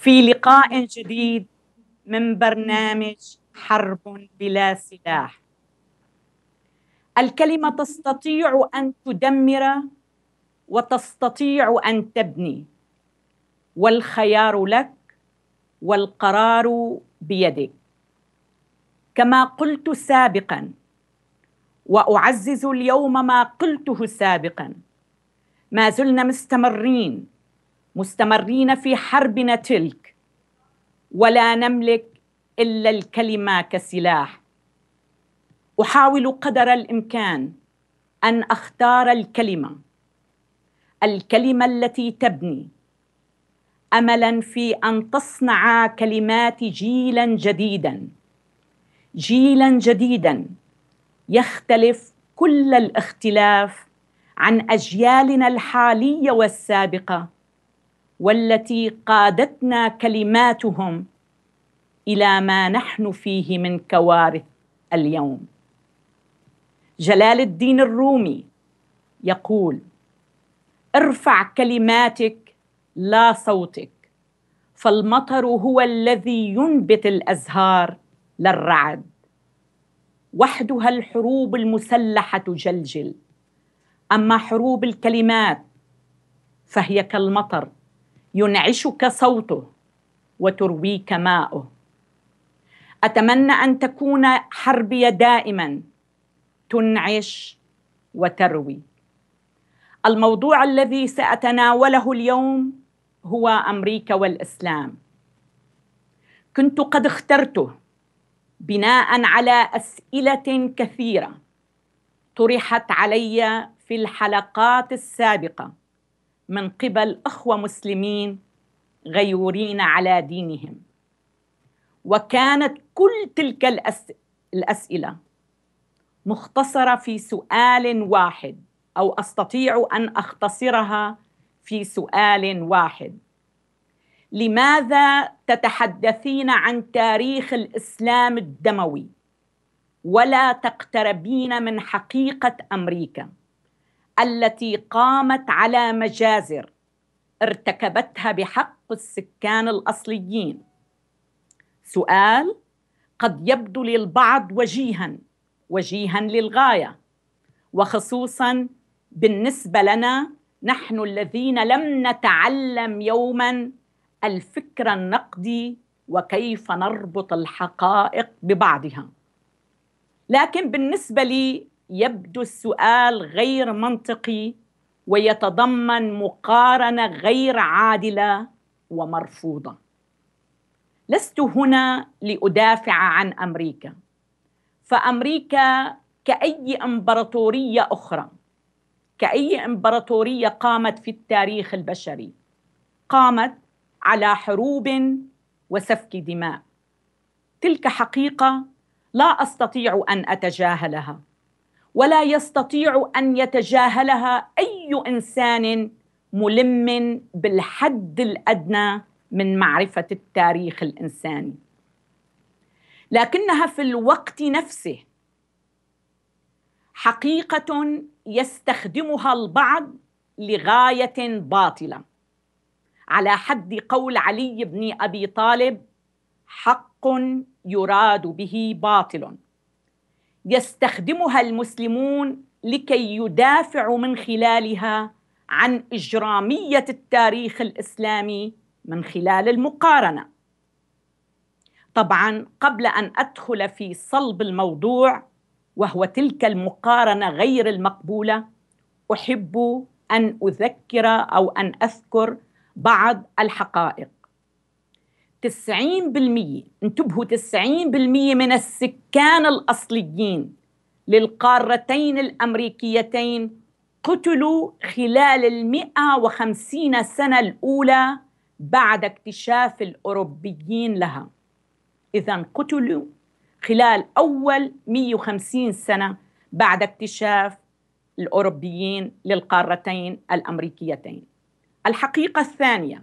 في لقاء جديد من برنامج حرب بلا سلاح. الكلمة تستطيع أن تدمر وتستطيع أن تبني، والخيار لك والقرار بيدك. كما قلت سابقا وأعزز اليوم ما قلته سابقا، ما زلنا مستمرين في حربنا تلك، ولا نملك إلا الكلمة كسلاح. أحاول قدر الإمكان أن أختار الكلمة التي تبني، أملاً في أن تصنع كلمات جيلاً جديداً يختلف كل الاختلاف عن أجيالنا الحالية والسابقة، والتي قادتنا كلماتهم إلى ما نحن فيه من كوارث اليوم. جلال الدين الرومي يقول: ارفع كلماتك لا صوتك، فالمطر هو الذي ينبت الأزهار للرعد. وحدها الحروب المسلحة تجلجل، أما حروب الكلمات فهي كالمطر ينعشك صوته وترويك ماؤه. أتمنى أن تكون حربي دائما تنعش وتروي. الموضوع الذي سأتناوله اليوم هو أمريكا والإسلام. كنت قد اخترته بناء على أسئلة كثيرة طرحت علي في الحلقات السابقة من قبل أخوة مسلمين غيورين على دينهم، وكانت كل تلك الأسئلة مختصرة في سؤال واحد، أو أستطيع أن أختصرها في سؤال واحد: لماذا تتحدثين عن تاريخ الإسلام الدموي ولا تقتربين من حقيقة أمريكا التي قامت على مجازر ارتكبتها بحق السكان الأصليين؟ سؤال قد يبدو للبعض وجيها للغاية، وخصوصا بالنسبة لنا نحن الذين لم نتعلم يوما الفكر النقدي وكيف نربط الحقائق ببعضها. لكن بالنسبة لي يبدو السؤال غير منطقي ويتضمن مقارنة غير عادلة ومرفوضة. لست هنا لأدافع عن أمريكا، فأمريكا كأي إمبراطورية أخرى، كأي إمبراطورية قامت في التاريخ البشري، قامت على حروب وسفك دماء. تلك حقيقة لا أستطيع أن أتجاهلها، ولا يستطيع أن يتجاهلها أي إنسان ملم بالحد الأدنى من معرفة التاريخ الإنساني. لكنها في الوقت نفسه حقيقة يستخدمها البعض لغاية باطلة، على حد قول علي بن أبي طالب: حق يراد به باطل. يستخدمها المسلمون لكي يدافعوا من خلالها عن إجرامية التاريخ الإسلامي من خلال المقارنة. طبعا قبل أن أدخل في صلب الموضوع وهو تلك المقارنة غير المقبولة، أحب أن أذكر أو أن أذكر بعض الحقائق. 90%، انتبهوا، 90% من السكان الأصليين للقارتين الأمريكيتين قتلوا خلال 150 سنة الأولى بعد اكتشاف الأوروبيين لها. إذن قتلوا خلال أول 150 سنة بعد اكتشاف الأوروبيين للقارتين الأمريكيتين. الحقيقة الثانية: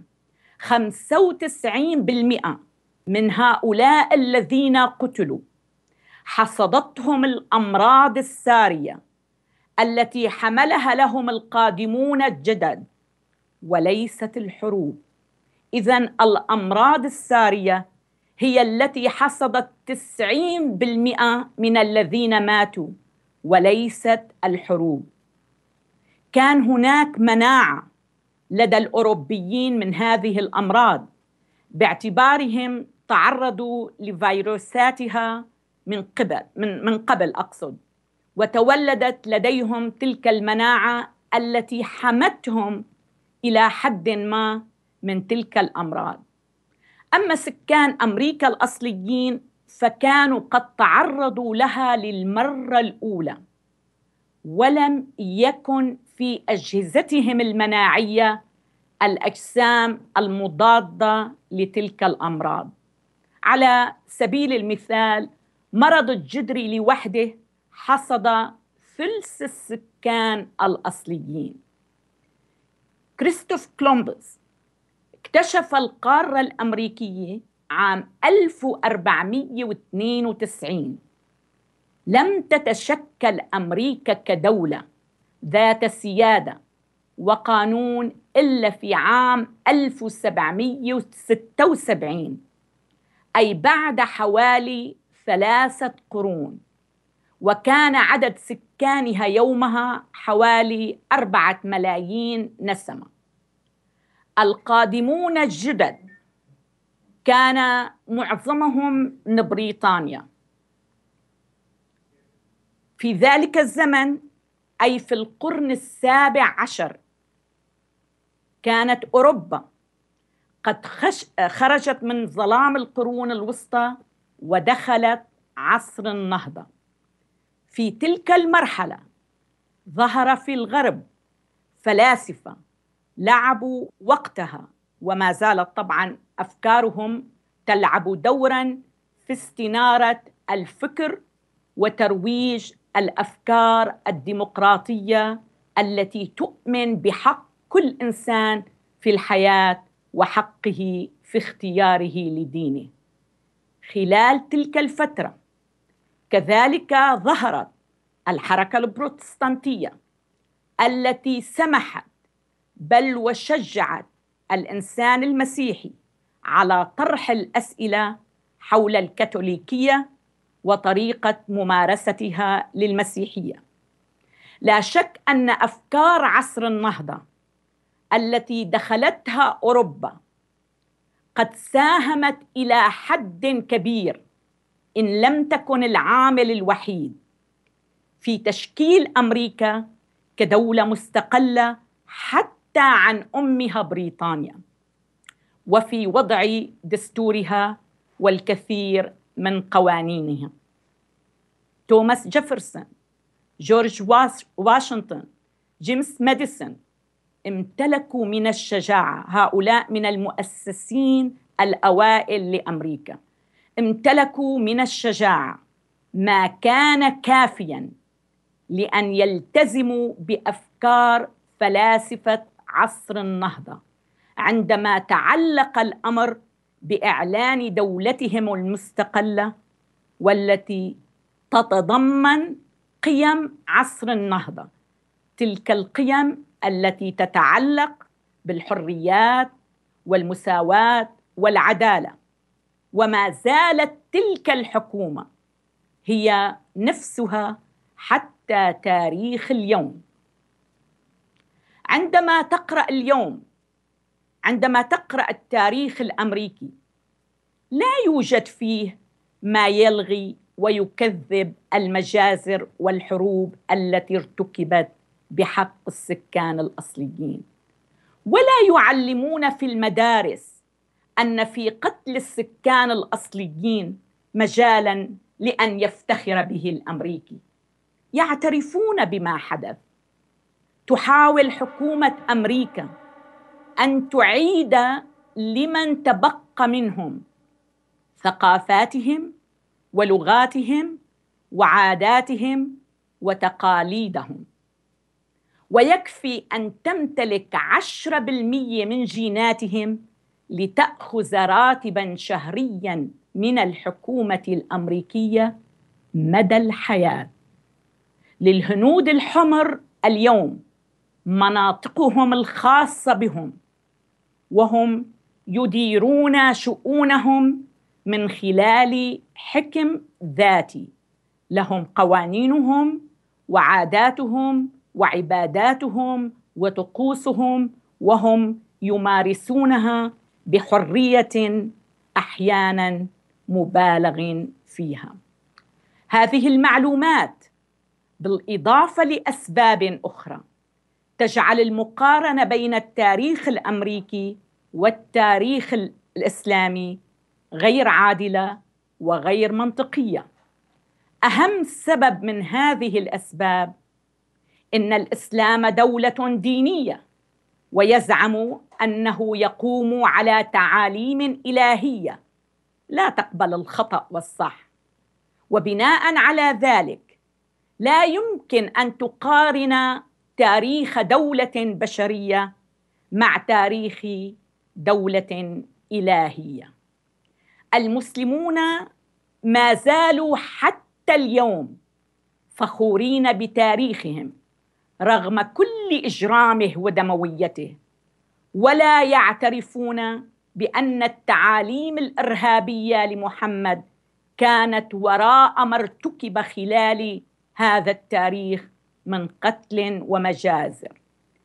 95% من هؤلاء الذين قتلوا حصدتهم الأمراض السارية التي حملها لهم القادمون الجدد، وليست الحروب. إذن الأمراض السارية هي التي حصدت 90% من الذين ماتوا، وليست الحروب. كان هناك مناعة لدى الأوروبيين من هذه الأمراض باعتبارهم تعرضوا لفيروساتها من قبل وتولدت لديهم تلك المناعة التي حمتهم إلى حد ما من تلك الأمراض. أما سكان أمريكا الأصليين فكانوا قد تعرضوا لها للمرة الأولى، ولم يكن في أجهزتهم المناعية الأجسام المضادة لتلك الأمراض. على سبيل المثال، مرض الجدري لوحده حصد ثلث السكان الأصليين. كريستوف كولومبوس اكتشف القارة الأمريكية عام 1492. لم تتشكل أمريكا كدولة ذات سيادة وقانون إلا في عام 1776، أي بعد حوالي 3 قرون، وكان عدد سكانها يومها حوالي 4 ملايين نسمة. القادمون الجدد كان معظمهم من بريطانيا. في ذلك الزمن، أي في القرن 17، كانت أوروبا قد خرجت من ظلام القرون الوسطى ودخلت عصر النهضة. في تلك المرحلة ظهر في الغرب فلاسفة لعبوا وقتها، وما زالت طبعا أفكارهم تلعب دورا في استنارة الفكر وترويج الأفكار الديمقراطية التي تؤمن بحق كل إنسان في الحياة وحقه في اختياره لدينه. خلال تلك الفترة كذلك ظهرت الحركة البروتستانتية التي سمحت بل وشجعت الإنسان المسيحي على طرح الأسئلة حول الكاثوليكية وطريقة ممارستها للمسيحية. لا شك أن أفكار عصر النهضة التي دخلتها أوروبا قد ساهمت إلى حد كبير، إن لم تكن العامل الوحيد، في تشكيل أمريكا كدولة مستقلة حتى عن أمها بريطانيا، وفي وضع دستورها والكثير من قوانينها. توماس جيفرسون، جورج واشنطن، جيمس ماديسون امتلكوا من الشجاعة. هؤلاء من المؤسسين الأوائل لأمريكا. امتلكوا من الشجاعة ما كان كافياً لأن يلتزموا بأفكار فلاسفة عصر النهضة عندما تعلق الأمر بإعلان دولتهم المستقلة، والتي تتضمن قيم عصر النهضة، تلك القيم التي تتعلق بالحريات والمساواة والعدالة. وما زالت تلك الحكومة هي نفسها حتى تاريخ اليوم. عندما تقرأ التاريخ الأمريكي لا يوجد فيه ما يلغي ويكذب المجازر والحروب التي ارتكبت بحق السكان الأصليين، ولا يعلمون في المدارس أن في قتل السكان الأصليين مجالاً لأن يفتخر به الأمريكي. يعترفون بما حدث. تحاول حكومة أمريكا أن تعيد لمن تبقى منهم ثقافاتهم ولغاتهم وعاداتهم وتقاليدهم، ويكفي أن تمتلك 10% من جيناتهم لتأخذ راتباً شهرياً من الحكومة الأمريكية مدى الحياة. للهنود الحمر اليوم مناطقهم الخاصة بهم، وهم يديرون شؤونهم من خلال حكم ذاتي، لهم قوانينهم وعاداتهم وعباداتهم وطقوسهم، وهم يمارسونها بحرية أحيانا مبالغ فيها. هذه المعلومات بالإضافة لأسباب أخرى تجعل المقارنة بين التاريخ الأمريكي والتاريخ الإسلامي غير عادلة وغير منطقية. أهم سبب من هذه الأسباب إن الإسلام دولة دينية، ويزعم أنه يقوم على تعاليم إلهية لا تقبل الخطأ والصح، وبناء على ذلك لا يمكن أن تقارن تاريخ دولة بشرية مع تاريخ دولة إلهية. المسلمون ما زالوا حتى اليوم فخورين بتاريخهم رغم كل إجرامه ودمويته، ولا يعترفون بأن التعاليم الإرهابية لمحمد كانت وراء ما ارتكب خلال هذا التاريخ من قتل ومجازر.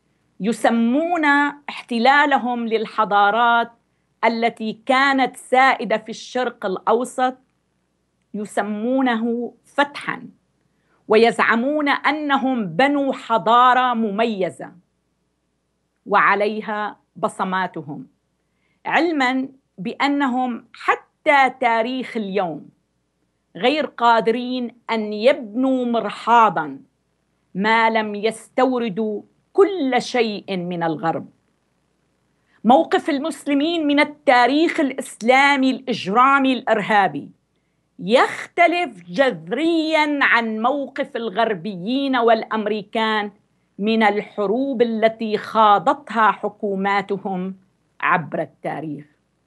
يسمون احتلالهم للحضارات التي كانت سائدة في الشرق الأوسط يسمونه فتحاً، ويزعمون أنهم بنوا حضارة مميزة وعليها بصماتهم، علماً بأنهم حتى تاريخ اليوم غير قادرين أن يبنوا مرحاضاً ما لم يستوردوا كل شيء من الغرب. موقف المسلمين من التاريخ الإسلامي الإجرامي الإرهابي يختلف جذرياً عن موقف الغربيين والأمريكان من الحروب التي خاضتها حكوماتهم عبر التاريخ.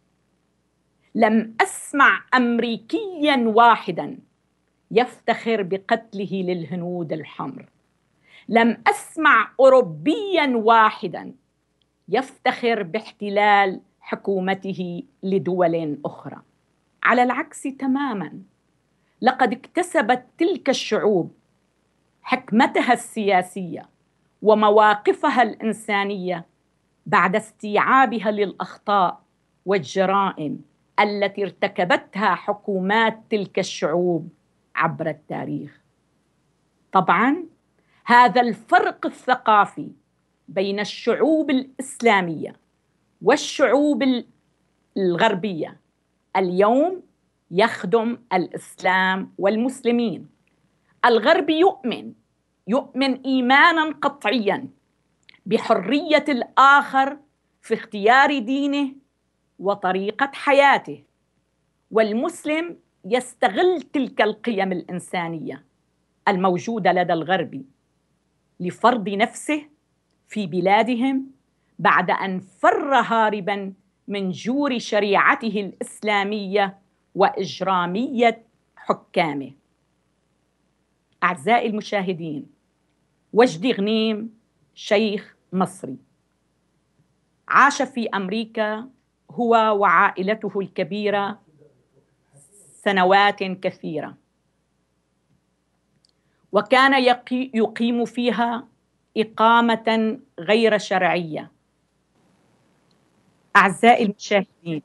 لم أسمع أمريكياً واحداً يفتخر بقتله للهنود الحمر، لم أسمع أوروبياً واحداً يفتخر باحتلال حكومته لدول أخرى. على العكس تماماً، لقد اكتسبت تلك الشعوب حكمتها السياسية ومواقفها الإنسانية بعد استيعابها للأخطاء والجرائم التي ارتكبتها حكومات تلك الشعوب عبر التاريخ. طبعاً هذا الفرق الثقافي بين الشعوب الإسلامية والشعوب الغربية اليوم يخدم الإسلام والمسلمين. الغرب يؤمن إيماناً قطعياً بحرية الآخر في اختيار دينه وطريقة حياته، والمسلم يستغل تلك القيم الإنسانية الموجودة لدى الغرب لفرض نفسه في بلادهم بعد أن فر هارباً من جور شريعته الإسلامية وإجرامية حكامه. أعزائي المشاهدين، وجدي غنيم شيخ مصري عاش في أمريكا هو وعائلته الكبيرة سنوات كثيرة، وكان يقيم فيها إقامة غير شرعية. أعزائي المشاهدين،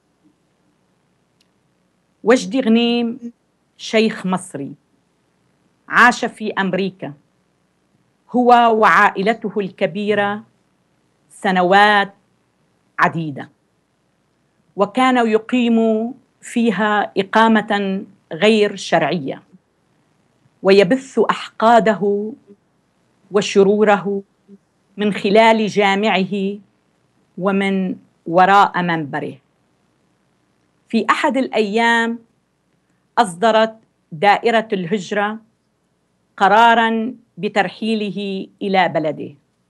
وجدي غنيم شيخ مصري عاش في أمريكا هو وعائلته الكبيرة سنوات عديدة، وكان يقيم فيها إقامة غير شرعية ويبث أحقاده وشروره من خلال جامعه ومن وراء منبره. في أحد الأيام أصدرت دائرة الهجرة قراراً بترحيله إلى بلده.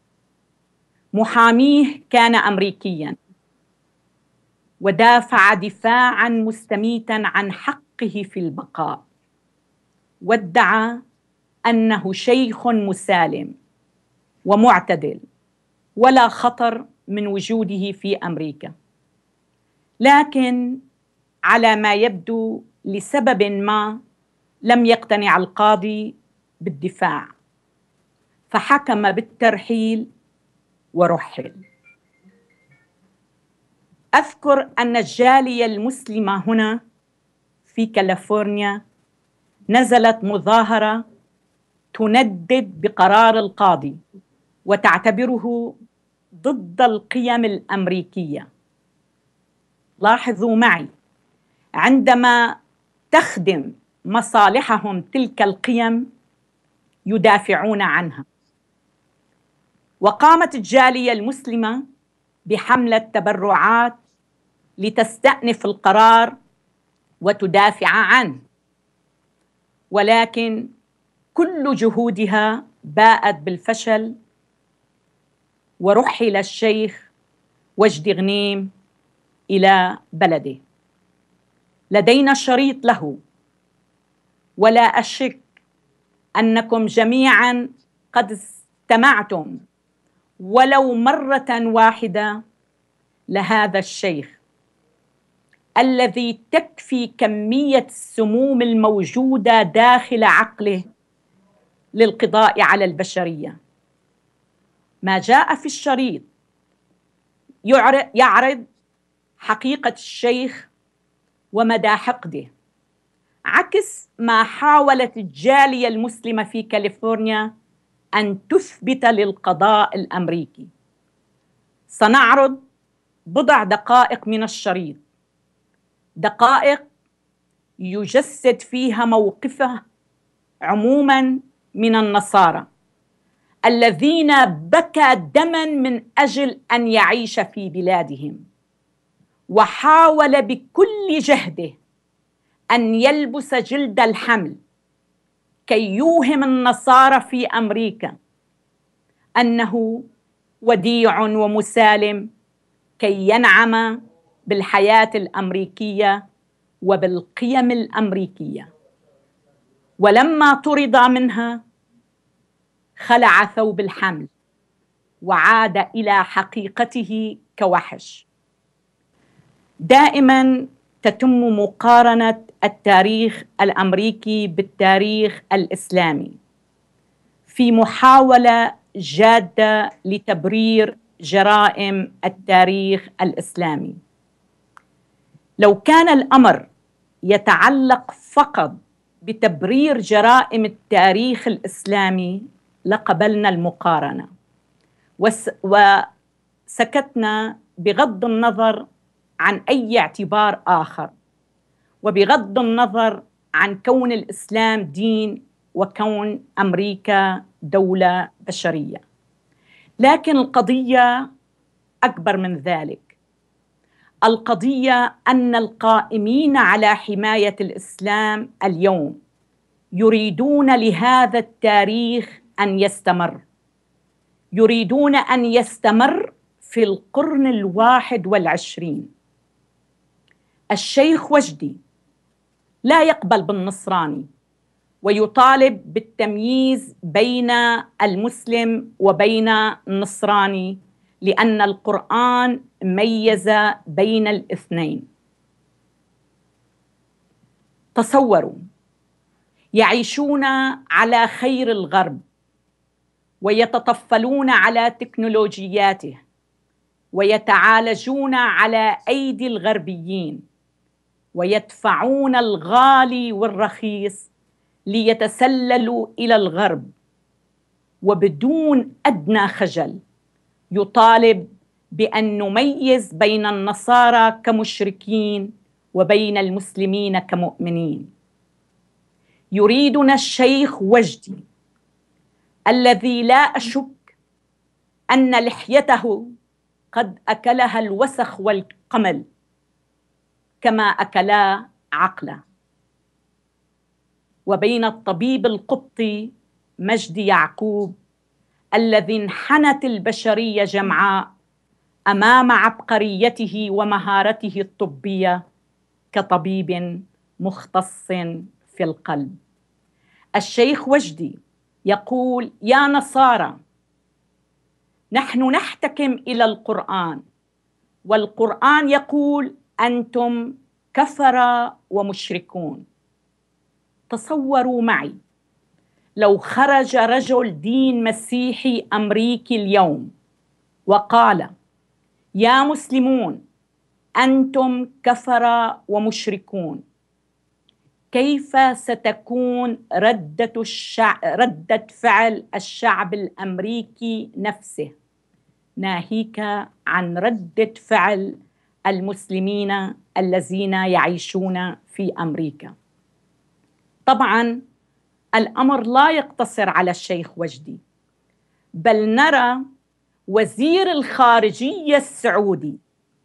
محاميه كان أمريكياً ودافع دفاعاً مستميتاً عن حقه في البقاء، وادعى أنه شيخ مسالم ومعتدل ولا خطر من وجوده في أمريكا. لكن على ما يبدو لسبب ما لم يقتنع القاضي بالدفاع، فحكم بالترحيل ورحل. أذكر أن الجالية المسلمة هنا في كاليفورنيا نزلت مظاهرة تندد بقرار القاضي وتعتبره ضد القيم الأمريكية. لاحظوا معي، عندما تخدم مصالحهم تلك القيم يدافعون عنها. وقامت الجالية المسلمة بحملة تبرعات لتستأنف القرار وتدافع عنه، ولكن كل جهودها باءت بالفشل، ورحل الشيخ وجدي غنيم إلى بلده. لدينا شريط له، ولا أشك أنكم جميعا قد استمعتم ولو مرة واحدة لهذا الشيخ الذي تكفي كمية السموم الموجودة داخل عقله للقضاء على البشرية. ما جاء في الشريط يعرض حقيقة الشيخ ومدى حقده، عكس ما حاولت الجالية المسلمة في كاليفورنيا أن تثبت للقضاء الأمريكي. سنعرض بضع دقائق من الشريط، دقائق يجسد فيها موقفه عموما من النصارى الذين بكى دما من أجل أن يعيش في بلادهم، وحاول بكل جهده أن يلبس جلد الحمل كي يوهم النصارى في أمريكا أنه وديع ومسالم كي ينعم بالحياة الأمريكية وبالقيم الأمريكية. ولما طرد منها خلع ثوب الحمل وعاد إلى حقيقته كوحش. دائما تتم مقارنة التاريخ الأمريكي بالتاريخ الإسلامي في محاولة جادة لتبرير جرائم التاريخ الإسلامي. لو كان الأمر يتعلق فقط بتبرير جرائم التاريخ الإسلامي لقبلنا المقارنة وسكتنا بغض النظر عن أي اعتبار آخر، وبغض النظر عن كون الإسلام دين وكون أمريكا دولة بشرية. لكن القضية أكبر من ذلك. القضية أن القائمين على حماية الإسلام اليوم يريدون لهذا التاريخ أن يستمر، يريدون أن يستمر في القرن 21. الشيخ وجدي لا يقبل بالنصراني ويطالب بالتمييز بين المسلم وبين النصراني، لأن القرآن ميز بين الاثنين. تصوروا، يعيشون على خير الغرب ويتطفلون على تكنولوجياته ويتعالجون على أيدي الغربيين ويدفعون الغالي والرخيص ليتسللوا إلى الغرب، وبدون أدنى خجل يطالب بأن نميز بين النصارى كمشركين وبين المسلمين كمؤمنين. يريدنا الشيخ وجدي الذي لا أشك أن لحيته قد أكلها الوسخ والقمل كما أكلا عقله، وبين الطبيب القبطي مجدي يعقوب الذي انحنت البشرية جمعاء أمام عبقريته ومهارته الطبية كطبيب مختص في القلب. الشيخ وجدي يقول: يا نصارى، نحن نحتكم إلى القرآن، والقرآن يقول أنتم كفرة ومشركون. تصوروا معي لو خرج رجل دين مسيحي أمريكي اليوم وقال: يا مسلمون أنتم كفرة ومشركون، كيف ستكون ردة فعل الشعب الأمريكي نفسه، ناهيك عن ردة فعل المسلمين الذين يعيشون في أمريكا؟ طبعا الأمر لا يقتصر على الشيخ وجدي، بل نرى وزير الخارجية السعودي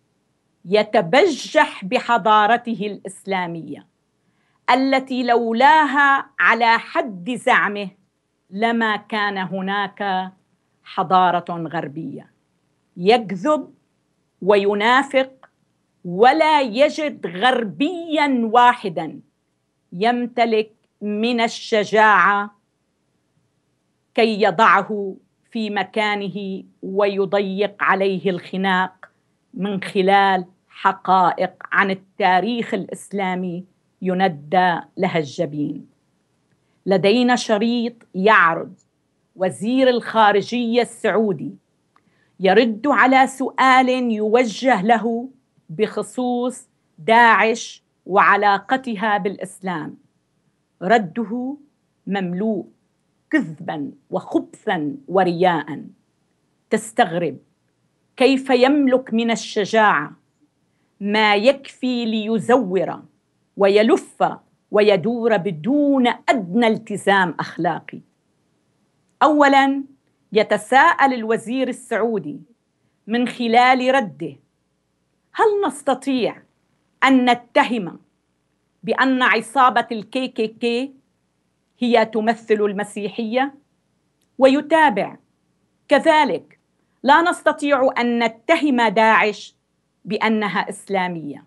يتبجح بحضارته الإسلامية التي لولاها على حد زعمه لما كان هناك حضارة غربية. يكذب وينافق، ولا يجد غربيا واحدا يمتلك من الشجاعة كي يضعه في مكانه ويضيق عليه الخناق من خلال حقائق عن التاريخ الإسلامي يندى لها الجبين. لدينا شريط يعرض وزير الخارجية السعودي يرد على سؤال يوجه له بخصوص داعش وعلاقتها بالإسلام. رده مملوء كذبا وخبثا ورياء. تستغرب كيف يملك من الشجاعة ما يكفي ليزور ويلف ويدور بدون أدنى التزام أخلاقي. أولا، يتساءل الوزير السعودي من خلال رده: هل نستطيع أن نتهم بأن عصابة الKKK هي تمثل المسيحية؟ ويتابع: كذلك لا نستطيع أن نتهم داعش بأنها إسلامية.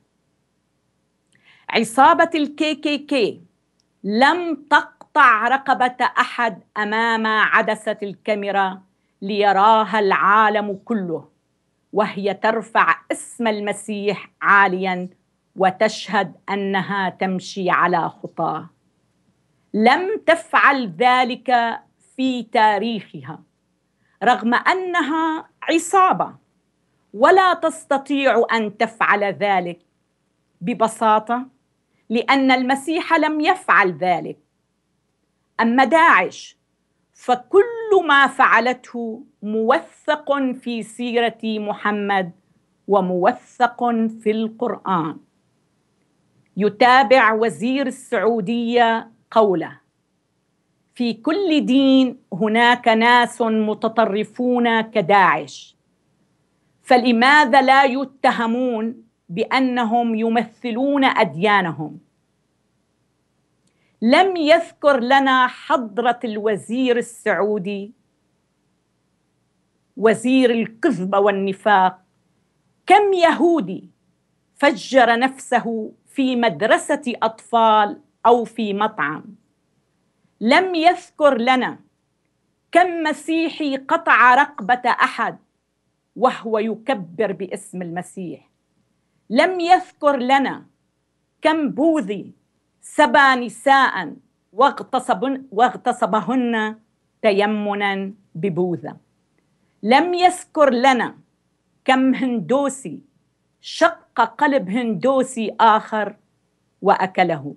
عصابة الKKK لم تقطع رقبة أحد أمام عدسة الكاميرا ليراها العالم كله وهي ترفع اسم المسيح عاليا وتشهد أنها تمشي على خطاه. لم تفعل ذلك في تاريخها رغم أنها عصابة، ولا تستطيع أن تفعل ذلك ببساطة لأن المسيح لم يفعل ذلك. أما داعش فكل ما فعلته موثق في سيرة محمد وموثق في القرآن. يتابع وزير السعودية قوله: في كل دين هناك ناس متطرفون كداعش، فلماذا لا يتهمون بأنهم يمثلون أديانهم؟ لم يذكر لنا حضرة الوزير السعودي وزير الكذب والنفاق كم يهودي فجر نفسه في مدرسة أطفال أو في مطعم. لم يذكر لنا كم مسيحي قطع رقبة أحد وهو يكبر باسم المسيح. لم يذكر لنا كم بوذي سبى نساء واغتصبهن تيمنا ببوذا. لم يذكر لنا كم هندوسي شق قلب هندوسي آخر وأكله.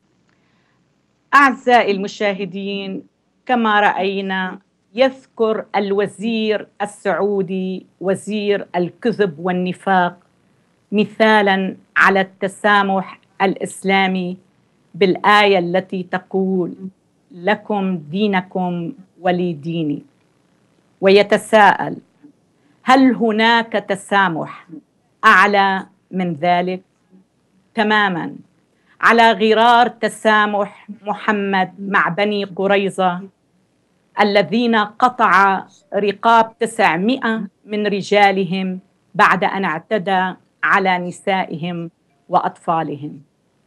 أعزائي المشاهدين، كما رأينا يذكر الوزير السعودي وزير الكذب والنفاق مثالا على التسامح الإسلامي بالآية التي تقول: لكم دينكم ولي ديني. ويتساءل: هل هناك تسامح أعلى من ذلك؟ تماما، على غرار تسامح محمد مع بني قريظة الذين قطع رقاب 900 من رجالهم بعد أن اعتدى على نسائهم وأطفالهم.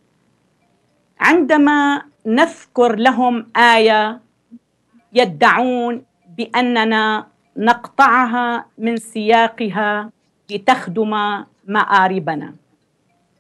عندما نذكر لهم آية يدعون بأننا نقطعها من سياقها لتخدم مآربنا.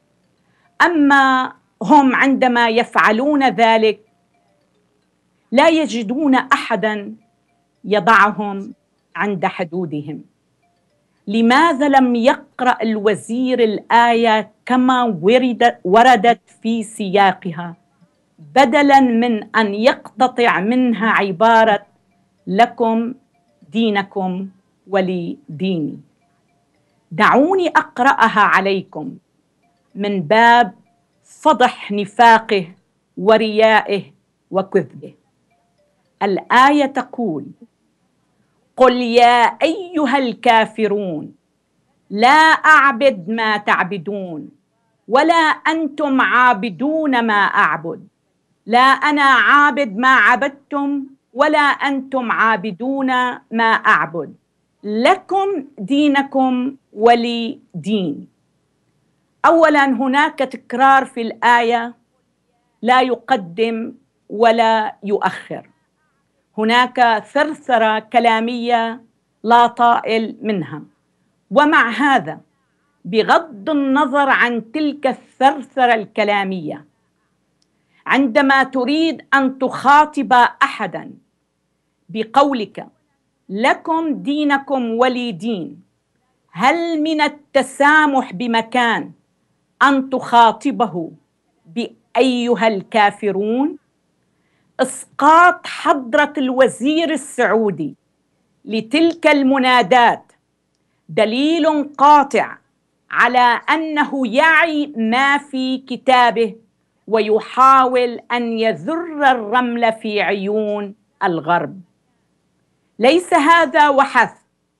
أما هم عندما يفعلون ذلك لا يجدون أحدا يضعهم عند حدودهم. لماذا لم يقرأ الوزير الآية كما وردت في سياقها، بدلا من أن يقتطع منها عبارة لكم دينكم ولي ديني؟ دعوني أقرأها عليكم من باب فضح نفاقه وريائه وكذبه. الآية تقول: قل يا أيها الكافرون لا أعبد ما تعبدون ولا أنتم عابدون ما أعبد، لا أنا عابد ما عبدتم ولا أنتم عابدون ما أعبد، لكم دينكم ولي دين. أولا هناك تكرار في الآية لا يقدم ولا يؤخر، هناك ثرثرة كلامية لا طائل منها. ومع هذا بغض النظر عن تلك الثرثرة الكلامية، عندما تريد أن تخاطب أحدا بقولك لكم دينكم ولي دين، هل من التسامح بمكان أن تخاطبه بأيها الكافرون؟ إسقاط حضرة الوزير السعودي لتلك المنادات دليل قاطع على أنه يعي ما في كتابه ويحاول أن يذر الرمل في عيون الغرب. ليس هذا وحسب،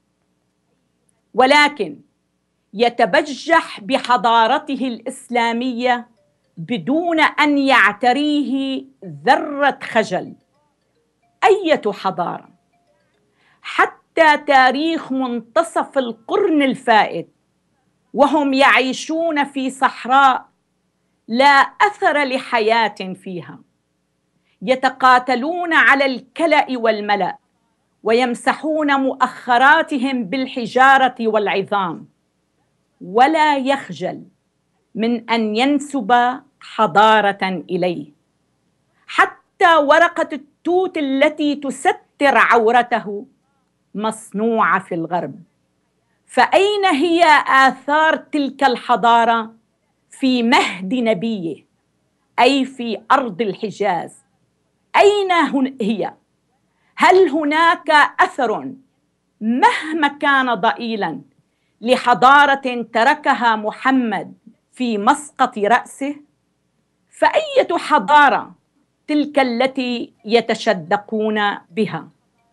ولكن يتبجح بحضارته الإسلامية بدون أن يعتريه ذرة خجل. أية حضارة؟ حتى تاريخ منتصف القرن الفائت وهم يعيشون في صحراء لا أثر لحياة فيها، يتقاتلون على الكلأ والملأ ويمسحون مؤخراتهم بالحجارة والعظام، ولا يخجل من أن ينسب حضارة إليه. حتى ورقة التوت التي تستر عورته مصنوعة في الغرب. فأين هي آثار تلك الحضارة في مهد نبيه، أي في أرض الحجاز؟ أين هي؟ هل هناك أثر مهما كان ضئيلا لحضارة تركها محمد في مسقط رأسه؟ فأية حضارة تلك التي يتشدقون بها؟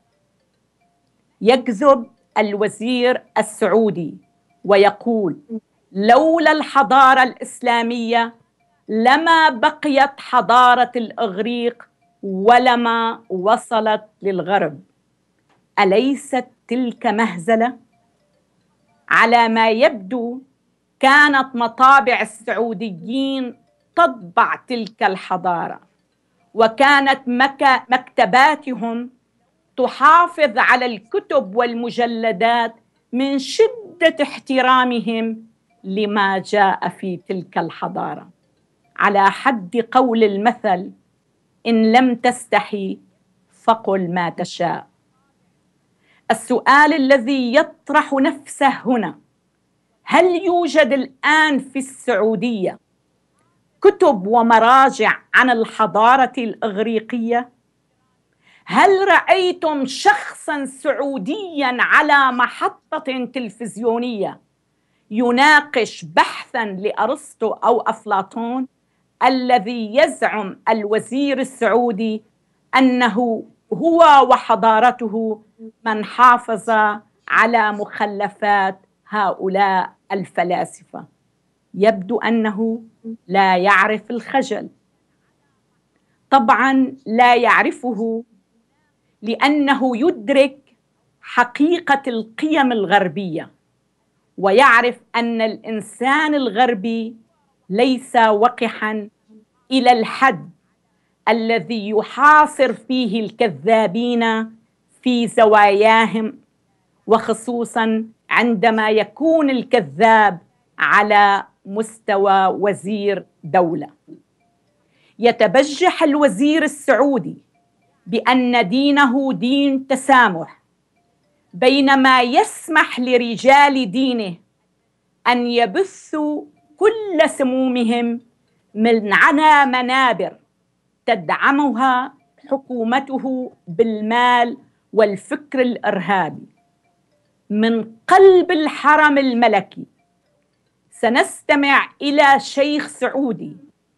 يكذب الوزير السعودي ويقول: لولا الحضارة الإسلامية لما بقيت حضارة الإغريق ولما وصلت للغرب. أليست تلك مهزلة؟ على ما يبدو كانت مطابع السعوديين تطبع تلك الحضارة، وكانت مكتباتهم تحافظ على الكتب والمجلدات من شدة احترامهم لما جاء في تلك الحضارة. على حد قول المثل: إن لم تستحي فقل ما تشاء. السؤال الذي يطرح نفسه هنا: هل يوجد الآن في السعودية كتب ومراجع عن الحضارة الإغريقية؟ هل رأيتم شخصاً سعودياً على محطة تلفزيونية يناقش بحثاً لأرسطو أو أفلاطون الذي يزعم الوزير السعودي أنه هو وحضارته من حافظ على مخلفات هؤلاء الفلاسفة؟ يبدو أنه لا يعرف الخجل. طبعاً لا يعرفه لأنه يدرك حقيقة القيم الغربية، ويعرف أن الإنسان الغربي ليس وقحاً إلى الحد الذي يحاصر فيه الكذابين في زواياهم، وخصوصاً عندما يكون الكذاب على مستوى وزير دولة. يتبجح الوزير السعودي بأن دينه دين تسامح، بينما يسمح لرجال دينه أن يبثوا كل سمومهم من على منابر تدعمها حكومته بالمال والفكر الإرهابي. من قلب الحرم الملكي سنستمع إلى شيخ سعودي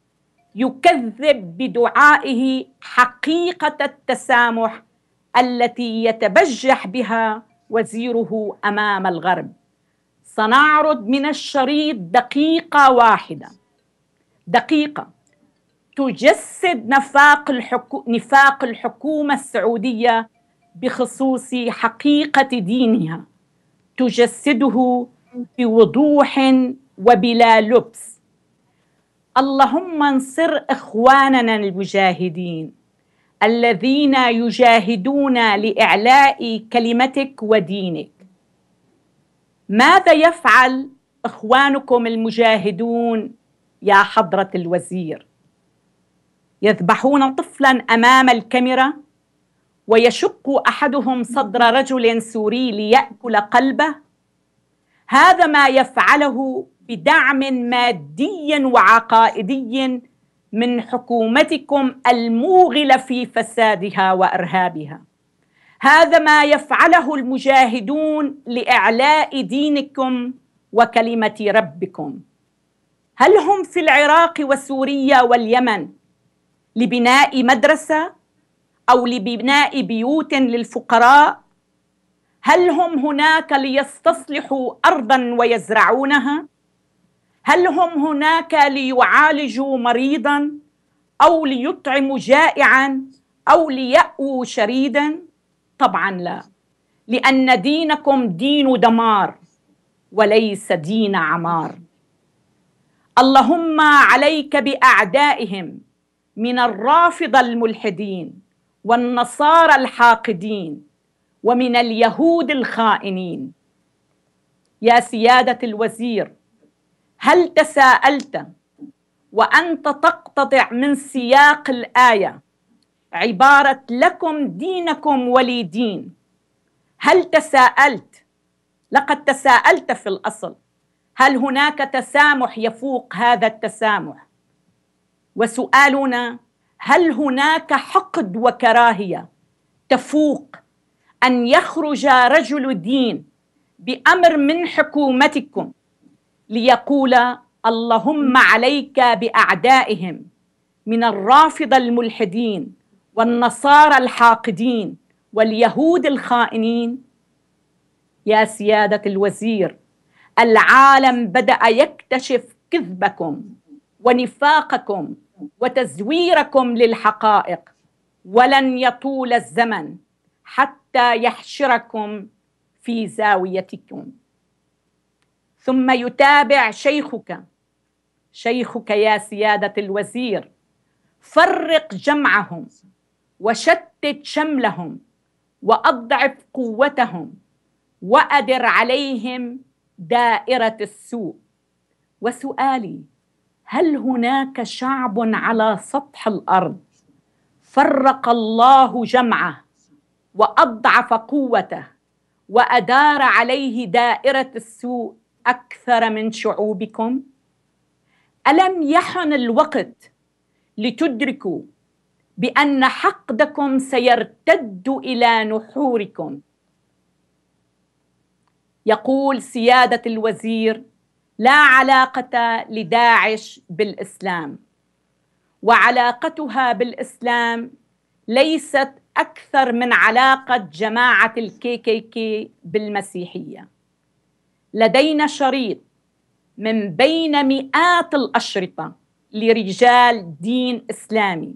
يكذب بدعائه حقيقة التسامح التي يتبجح بها وزيره أمام الغرب. سنعرض من الشريط دقيقة واحدة، دقيقة تجسد نفاق الحكومة السعودية بخصوص حقيقة دينها، تجسده بوضوح وبلا لبس. اللهم انصر إخواننا المجاهدين الذين يجاهدون لإعلاء كلمتك ودينك. ماذا يفعل إخوانكم المجاهدون يا حضرة الوزير؟ يذبحون طفلا أمام الكاميرا ويشق أحدهم صدر رجل سوري ليأكل قلبه. هذا ما يفعله بدعم مادي وعقائدي من حكومتكم الموغلة في فسادها وإرهابها. هذا ما يفعله المجاهدون لإعلاء دينكم وكلمة ربكم. هل هم في العراق وسوريا واليمن لبناء مدرسة أو لبناء بيوت للفقراء؟ هل هم هناك ليستصلحوا أرضا ويزرعونها؟ هل هم هناك ليعالجوا مريضا أو ليطعموا جائعا أو ليأووا شريدا؟ طبعا لا، لأن دينكم دين دمار وليس دين عمار. اللهم عليك بأعدائهم من الرافضة الملحدين والنصارى الحاقدين ومن اليهود الخائنين. يا سيادة الوزير، هل تساءلت وأنت تقتطع من سياق الآية عبارة لكم دينكم ولي دين؟ هل تساءلت؟ لقد تساءلت في الأصل، هل هناك تسامح يفوق هذا التسامح؟ وسؤالنا، هل هناك حقد وكراهية تفوق أن يخرج رجل دين بأمر من حكومتكم ليقول اللهم عليك بأعدائهم من الرافضة الملحدين والنصارى الحاقدين واليهود الخائنين؟ يا سيادة الوزير، العالم بدأ يكتشف كذبكم ونفاقكم وتزويركم للحقائق، ولن يطول الزمن حتى يحشركم في زاويتكم. ثم يتابع شيخك يا سيادة الوزير: فرق جمعهم وشتت شملهم وأضعف قوتهم وأدر عليهم دائرة السوء. وسؤالي، هل هناك شعب على سطح الأرض فرق الله جمعه وأضعف قوته وأدار عليه دائرة السوء أكثر من شعوبكم؟ ألم يحن الوقت لتدركوا بأن حقدكم سيرتد إلى نحوركم؟ يقول سيادة الوزير: لا علاقة لداعش بالإسلام، وعلاقتها بالإسلام ليست أكثر من علاقة جماعة الKKK بالمسيحية. لدينا شريط من بين مئات الأشرطة لرجال دين إسلامي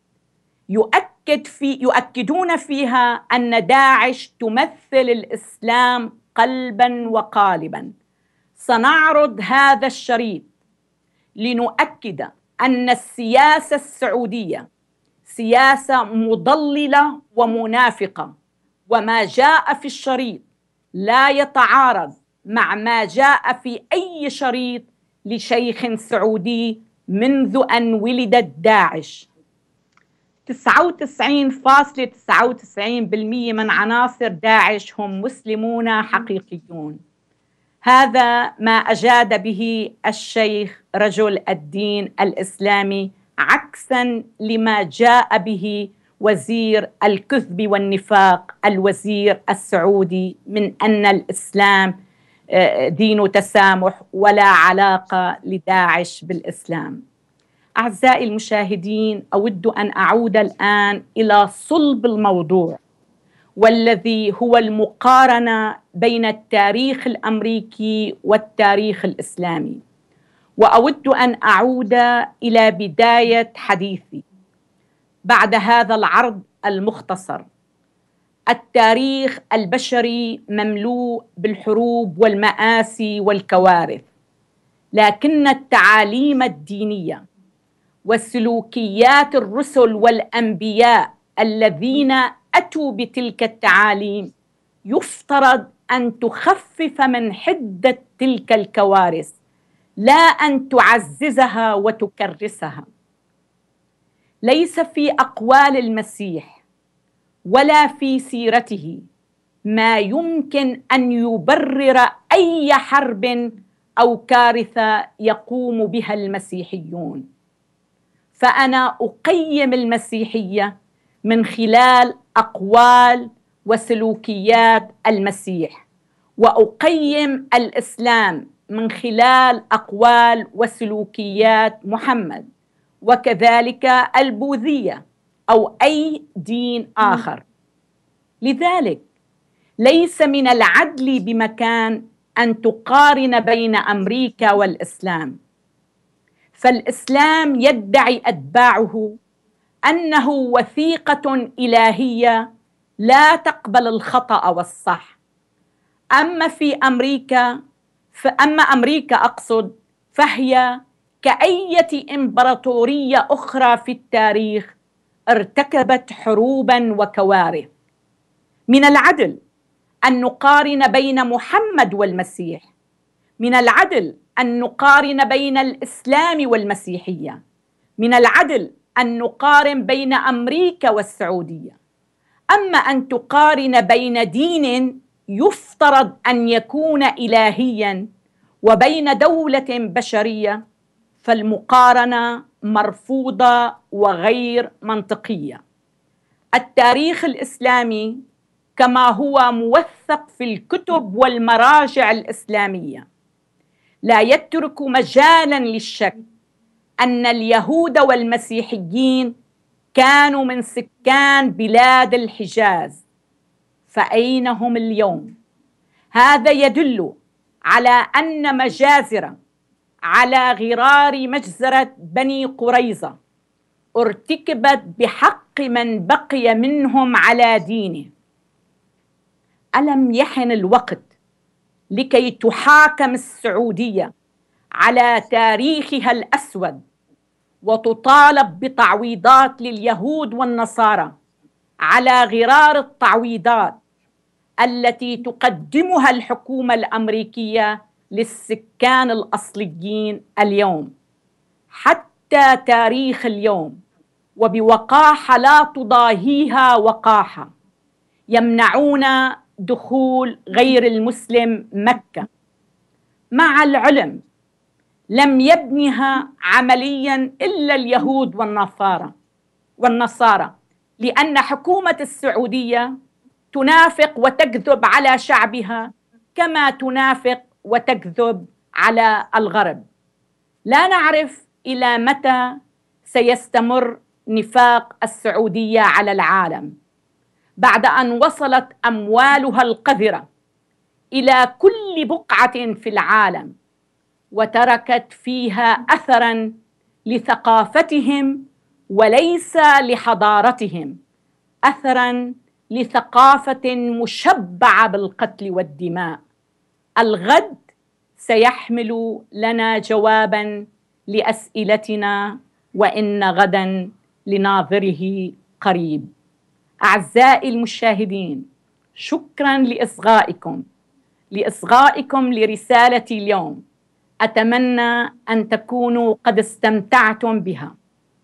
يؤكدون فيها أن داعش تمثل الإسلام قلبا وقالبا. سنعرض هذا الشريط لنؤكد أن السياسة السعودية سياسة مضللة ومنافقة، وما جاء في الشريط لا يتعارض مع ما جاء في أي شريط لشيخ سعودي منذ أن ولدت داعش. 99.99% من عناصر داعش هم مسلمون حقيقيون. هذا ما أجاد به الشيخ رجل الدين الإسلامي، عكساً لما جاء به وزير الكذب والنفاق الوزير السعودي من أن الإسلام دين تسامح ولا علاقة لداعش بالإسلام. أعزائي المشاهدين، أود أن أعود الآن إلى صلب الموضوع، والذي هو المقارنة بين التاريخ الأمريكي والتاريخ الإسلامي. وأود أن أعود إلى بداية حديثي بعد هذا العرض المختصر. التاريخ البشري مملوء بالحروب والمآسي والكوارث، لكن التعاليم الدينية وسلوكيات الرسل والأنبياء الذين أتوا بتلك التعاليم يفترض أن تخفف من حدة تلك الكوارث، لا أن تعززها وتكرسها. ليس في أقوال المسيح ولا في سيرته ما يمكن أن يبرر أي حرب أو كارثة يقوم بها المسيحيون. فأنا أقيم المسيحية من خلال أقوال وسلوكيات المسيح، وأقيم الإسلام من خلال أقوال وسلوكيات محمد، وكذلك البوذية أو أي دين آخر. لذلك ليس من العدل بمكان أن تقارن بين أمريكا والإسلام، فالإسلام يدعي أتباعه أنه وثيقة إلهية لا تقبل الخطأ والصح. أما أمريكا أقصد، فهي كأية إمبراطورية أخرى في التاريخ ارتكبت حروبا وكوارث. من العدل أن نقارن بين محمد والمسيح، من العدل أن نقارن بين الإسلام والمسيحية، من العدل أن نقارن بين أمريكا والسعودية. أما أن تقارن بين دين يفترض أن يكون إلهيا وبين دولة بشرية، فالمقارنة مرفوضة وغير منطقية. التاريخ الإسلامي كما هو موثق في الكتب والمراجع الإسلامية لا يترك مجالا للشك أن اليهود والمسيحيين كانوا من سكان بلاد الحجاز. فأين هم اليوم؟ هذا يدل على أن مجازر على غرار مجزرة بني قريظة ارتكبت بحق من بقي منهم على دينه. ألم يحن الوقت لكي تحاكم السعودية على تاريخها الأسود وتطالب بتعويضات لليهود والنصارى على غرار التعويضات التي تقدمها الحكومة الأمريكية للسكان الأصليين اليوم؟ حتى تاريخ اليوم وبوقاحة لا تضاهيها وقاحة يمنعون دخول غير المسلم مكة، مع العلم لم يبنها عمليا إلا اليهود والنصارى، لأن حكومة السعودية تنافق وتكذب على شعبها كما تنافق وتكذب على الغرب. لا نعرف إلى متى سيستمر نفاق السعودية على العالم بعد أن وصلت أموالها القذرة إلى كل بقعة في العالم وتركت فيها أثراً لثقافتهم وليس لحضارتهم، أثراً لثقافة مشبعة بالقتل والدماء. الغد سيحمل لنا جواباً لأسئلتنا، وإن غداً لناظره قريب. أعزائي المشاهدين، شكراً لإصغائكم لرسالتي اليوم أتمنى أن تكونوا قد استمتعتم بها.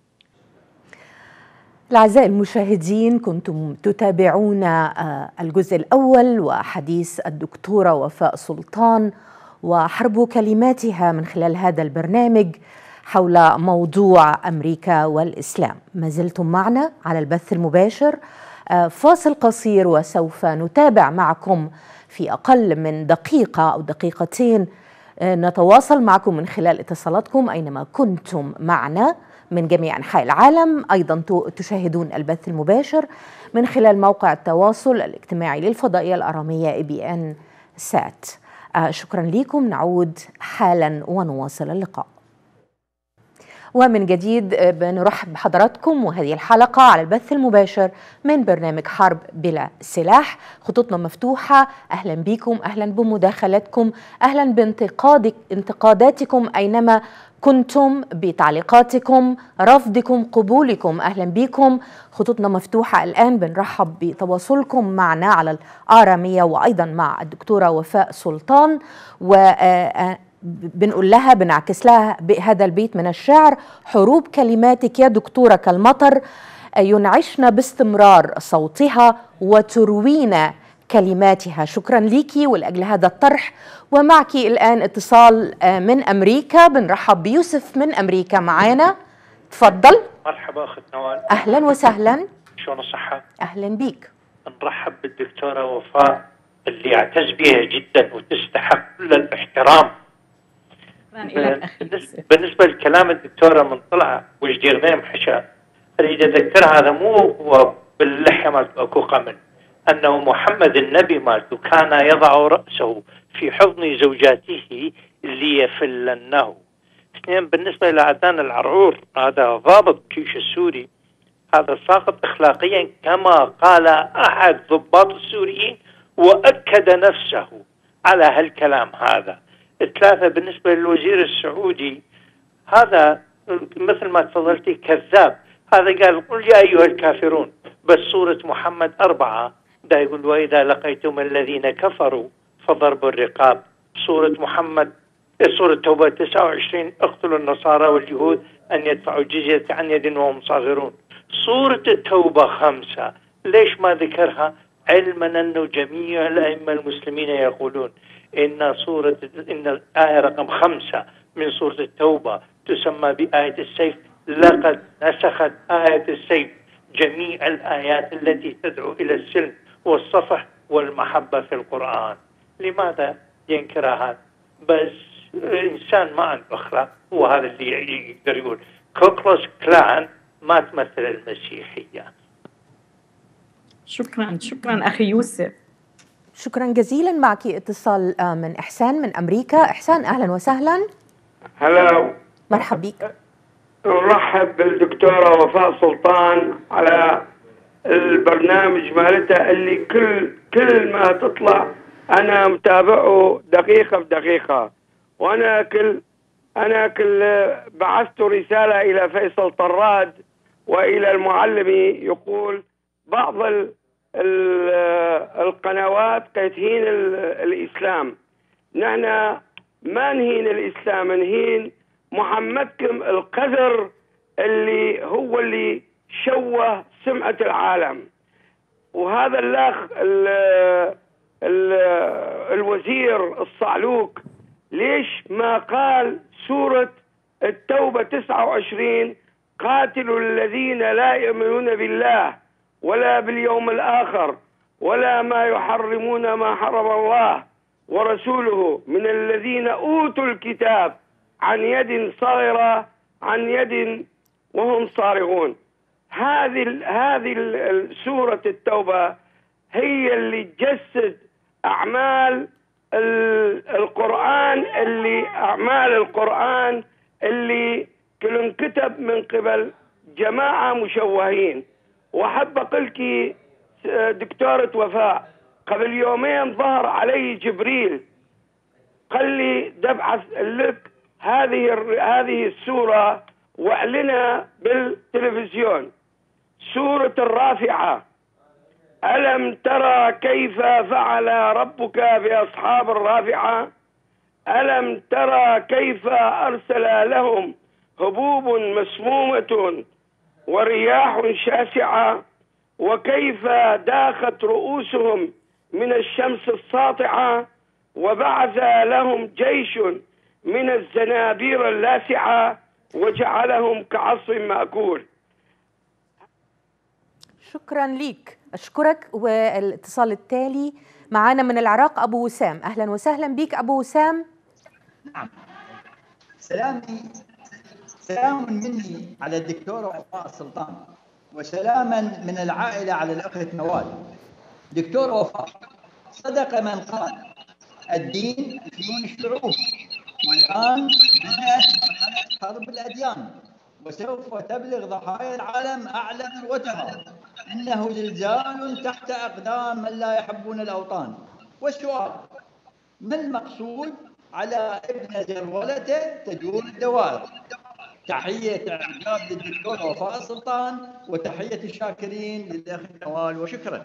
الأعزائي المشاهدين، كنتم تتابعون الجزء الأول وحديث الدكتورة وفاء سلطان وحرب كلماتها من خلال هذا البرنامج حول موضوع أمريكا والإسلام. ما زلتم معنا على البث المباشر. فاصل قصير وسوف نتابع معكم في أقل من دقيقة أو دقيقتين. نتواصل معكم من خلال اتصالاتكم أينما كنتم معنا من جميع أنحاء العالم. أيضا تشاهدون البث المباشر من خلال موقع التواصل الاجتماعي للفضائية الأرامية ABN سات. شكرا لكم. نعود حالا ونواصل اللقاء. ومن جديد بنرحب بحضراتكم وهذه الحلقة على البث المباشر من برنامج حرب بلا سلاح. خطوطنا مفتوحة. أهلا بكم، أهلا بمداخلاتكم، أهلا بانتقاداتكم أينما كنتم، بتعليقاتكم، رفضكم، قبولكم. أهلا بكم. خطوطنا مفتوحة الآن. بنرحب بتواصلكم معنا على الآرامية وأيضا مع الدكتورة وفاء سلطان، بنقول لها، بنعكس لها بهذا البيت من الشعر: حروب كلماتك يا دكتورة كالمطر، ينعشنا باستمرار صوتها وتروينا كلماتها. شكرا ليكي ولأجل هذا الطرح. ومعك الآن اتصال من أمريكا. بنرحب بيوسف من أمريكا معانا. تفضل. مرحبا أخت نوال. أهلا وسهلا. شلون الصحة؟ أهلا بيك. نرحب بالدكتورة وفاء اللي أعتز بها جدا وتستحق كل الاحترام. بالنسبة لكلام الدكتورة من طلع وجدير ذيم حشا، أريد أذكر هذا مو هو باللحية مالته أكو قمل، أنه محمد النبي مالته كان يضع رأسه في حضن زوجاته ليفلنه. اثنين، بالنسبة لعدنان العرعور، هذا ضابط الجيش السوري، هذا ساقط أخلاقيا كما قال أحد ضباط السوريين وأكد نفسه على هالكلام هذا. ثلاثة، بالنسبة للوزير السعودي، هذا مثل ما تفضلتي كذاب. هذا قال قل يا أيها الكافرون، بس سورة محمد 4 دا يقول وإذا لقيتم الذين كفروا فضربوا الرقاب. سورة محمد سورة توبة 29 اقتلوا النصارى واليهود أن يدفعوا الجزية عن يد وهم صاغرون. سورة التوبة 5 ليش ما ذكرها؟ علما أنه جميع الأئمة المسلمين يقولون إن الآية رقم 5 من سورة التوبة تسمى بآية السيف، لقد نسخت آية السيف جميع الآيات التي تدعو إلى السلم والصفح والمحبة في القرآن. لماذا ينكرها؟ بس إنسان ما عنده أخلاق، هو هذا اللي يقدر يقول. كوكلوس كلان ما تمثل المسيحية. شكرا أخي يوسف. شكرا جزيلا. معك اتصال من إحسان من أمريكا. إحسان أهلا وسهلا. هلا، مرحب بك. نرحب بالدكتورة وفاء سلطان على البرنامج مالتها اللي كل ما تطلع أنا متابعه دقيقة بدقيقة. وأنا كل بعثت رسالة إلى فيصل طراد وإلى المعلمي يقول بعض القنوات قد تهين الإسلام. نحن ما نهين الإسلام، نهين محمدكم القذر اللي هو اللي شوه سمعة العالم. وهذا الأخ الوزير الصعلوك ليش ما قال سورة التوبة 29 قاتلوا الذين لا يؤمنون بالله ولا باليوم الآخر ولا ما يحرمون ما حرم الله ورسوله من الذين أوتوا الكتاب عن يد صاغرة عن يد وهم صارغون. هذه سورة التوبة هي اللي تجسد أعمال القرآن اللي كل انكتب من قبل جماعة مشوهين. وحب أقولك دكتورة وفاء، قبل يومين ظهر علي جبريل قال لي دبعث لك هذه السورة واعلنها بالتلفزيون، سورة الرافعة. ألم ترى كيف فعل ربك بأصحاب الرافعة ألم ترى كيف أرسل لهم هبوب مسمومة ورياح شاسعة، وكيف داخت رؤوسهم من الشمس الساطعة، وبعث لهم جيش من الزنابير اللاسعة وجعلهم كعصف مأكول. شكرا ليك، أشكرك. والاتصال التالي معنا من العراق أبو وسام. أهلا وسهلا بك أبو وسام. نعم، سلام مني على الدكتورة وفاء سلطان، وسلاما من العائلة على الأخت نوال. دكتورة وفاء، صدق من قال الدين دين الشعوب، والآن بدأت مرحلة حرب الأديان، وسوف تبلغ ضحايا العالم أعلى ذروتها. إنه زلزال تحت أقدام من لا يحبون الأوطان. والسؤال: ما المقصود على ابن زرولته تدور الدوائر؟ تحية إعجاب للدكتورة وفاء سلطان، وتحية الشاكرين للأخ نوال، وشكرا.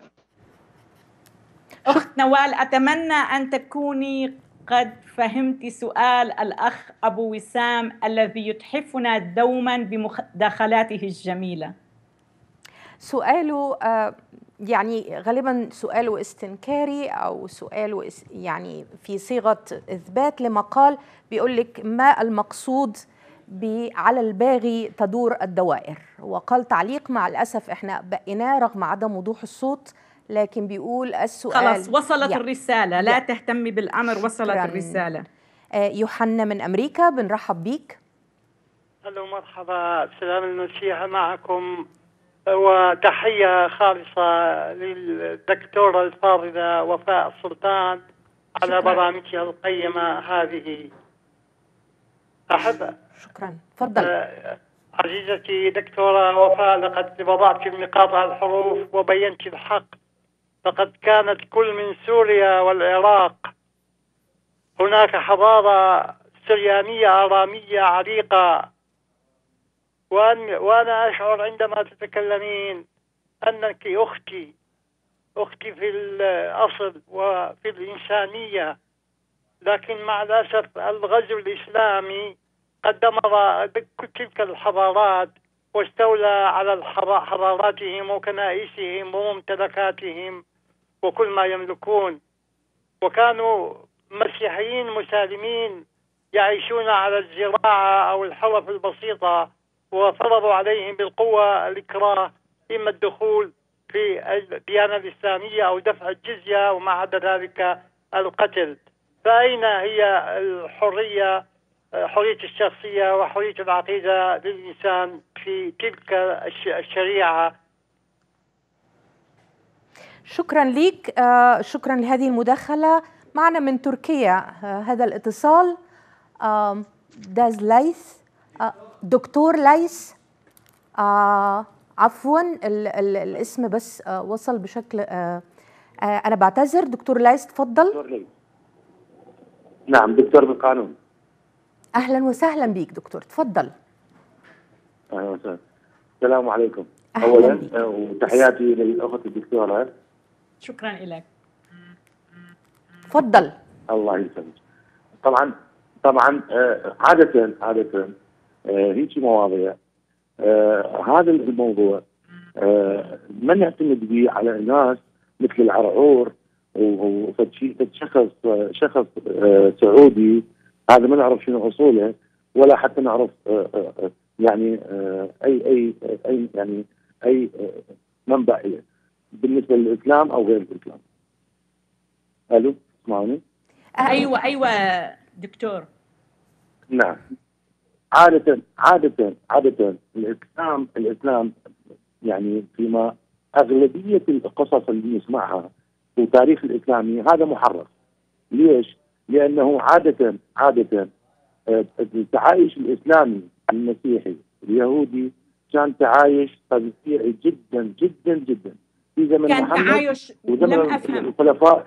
أخت نوال، أتمنى أن تكوني قد فهمت سؤال الأخ أبو وسام الذي يتحفنا دوما بمداخلاته الجميلة. سؤاله يعني غالبا سؤاله استنكاري أو سؤاله يعني في صيغة إثبات لمقال بيقول لك ما المقصود على الباغي تدور الدوائر، وقال تعليق مع الأسف احنا بقيناه رغم عدم وضوح الصوت، لكن بيقول السؤال خلاص وصلت الرسالة، لا تهتمي بالأمر، وصلت الرسالة. يوحنا من أمريكا، بنرحب بيك. أهلا ومرحبا، سلام المسيح معكم، وتحية خالصة للدكتورة الفاضلة وفاء سلطان على برامجها القيمة هذه. أحب شكرا، تفضل. عزيزتي دكتورة وفاء، لقد وضعت النقاط على الحروف وبينت الحق. لقد كانت كل من سوريا والعراق هناك حضارة سريانية آرامية عريقة، وأنا أشعر عندما تتكلمين أنك أختي في الأصل وفي الإنسانية، لكن مع الأسف الغزو الإسلامي قد دمر تلك الحضارات واستولى على حضاراتهم وكنائسهم وممتلكاتهم وكل ما يملكون، وكانوا مسيحيين مسالمين يعيشون على الزراعة أو الحرف البسيطة، وفرضوا عليهم بالقوة الإكراه، إما الدخول في الديانة الإسلامية أو دفع الجزية وما عدا ذلك القتل. فأين هي الحرية، حرية الشخصية وحرية العقيدة للإنسان في تلك الشريعة؟ شكرا لك، شكرا لهذه المداخلة. معنا من تركيا هذا الاتصال داز ليث، دكتور ليث، عفوا الاسم بس وصل بشكل أنا بعتذر. دكتور ليث تفضل. دكتور ليث. نعم، دكتور بالقانون. أهلا وسهلا بك دكتور، تفضل. أهلا وسهلا، السلام عليكم. أولا وتحياتي للأخت الدكتورة. شكرا لك. تفضل. الله يسلمك. طبعا عادة هيك مواضيع، هذا الموضوع ما نعتمد به على ناس مثل العرعور شخص سعودي، هذا ما نعرف شنو اصوله ولا حتى نعرف يعني اي منبع له بالنسبه للاسلام او غير الاسلام. الو، تسمعوني؟ ايوه دكتور. نعم، عادة الإسلام يعني فيما أغلبية القصص اللي نسمعها في التاريخ الإسلامي هذا محرف. ليش؟ لأنه عادة التعايش الإسلامي المسيحي اليهودي كان تعايش طبيعي جدا جدا جدا في زمن كان محمد تعايش. لم أفهم. الخلفاء.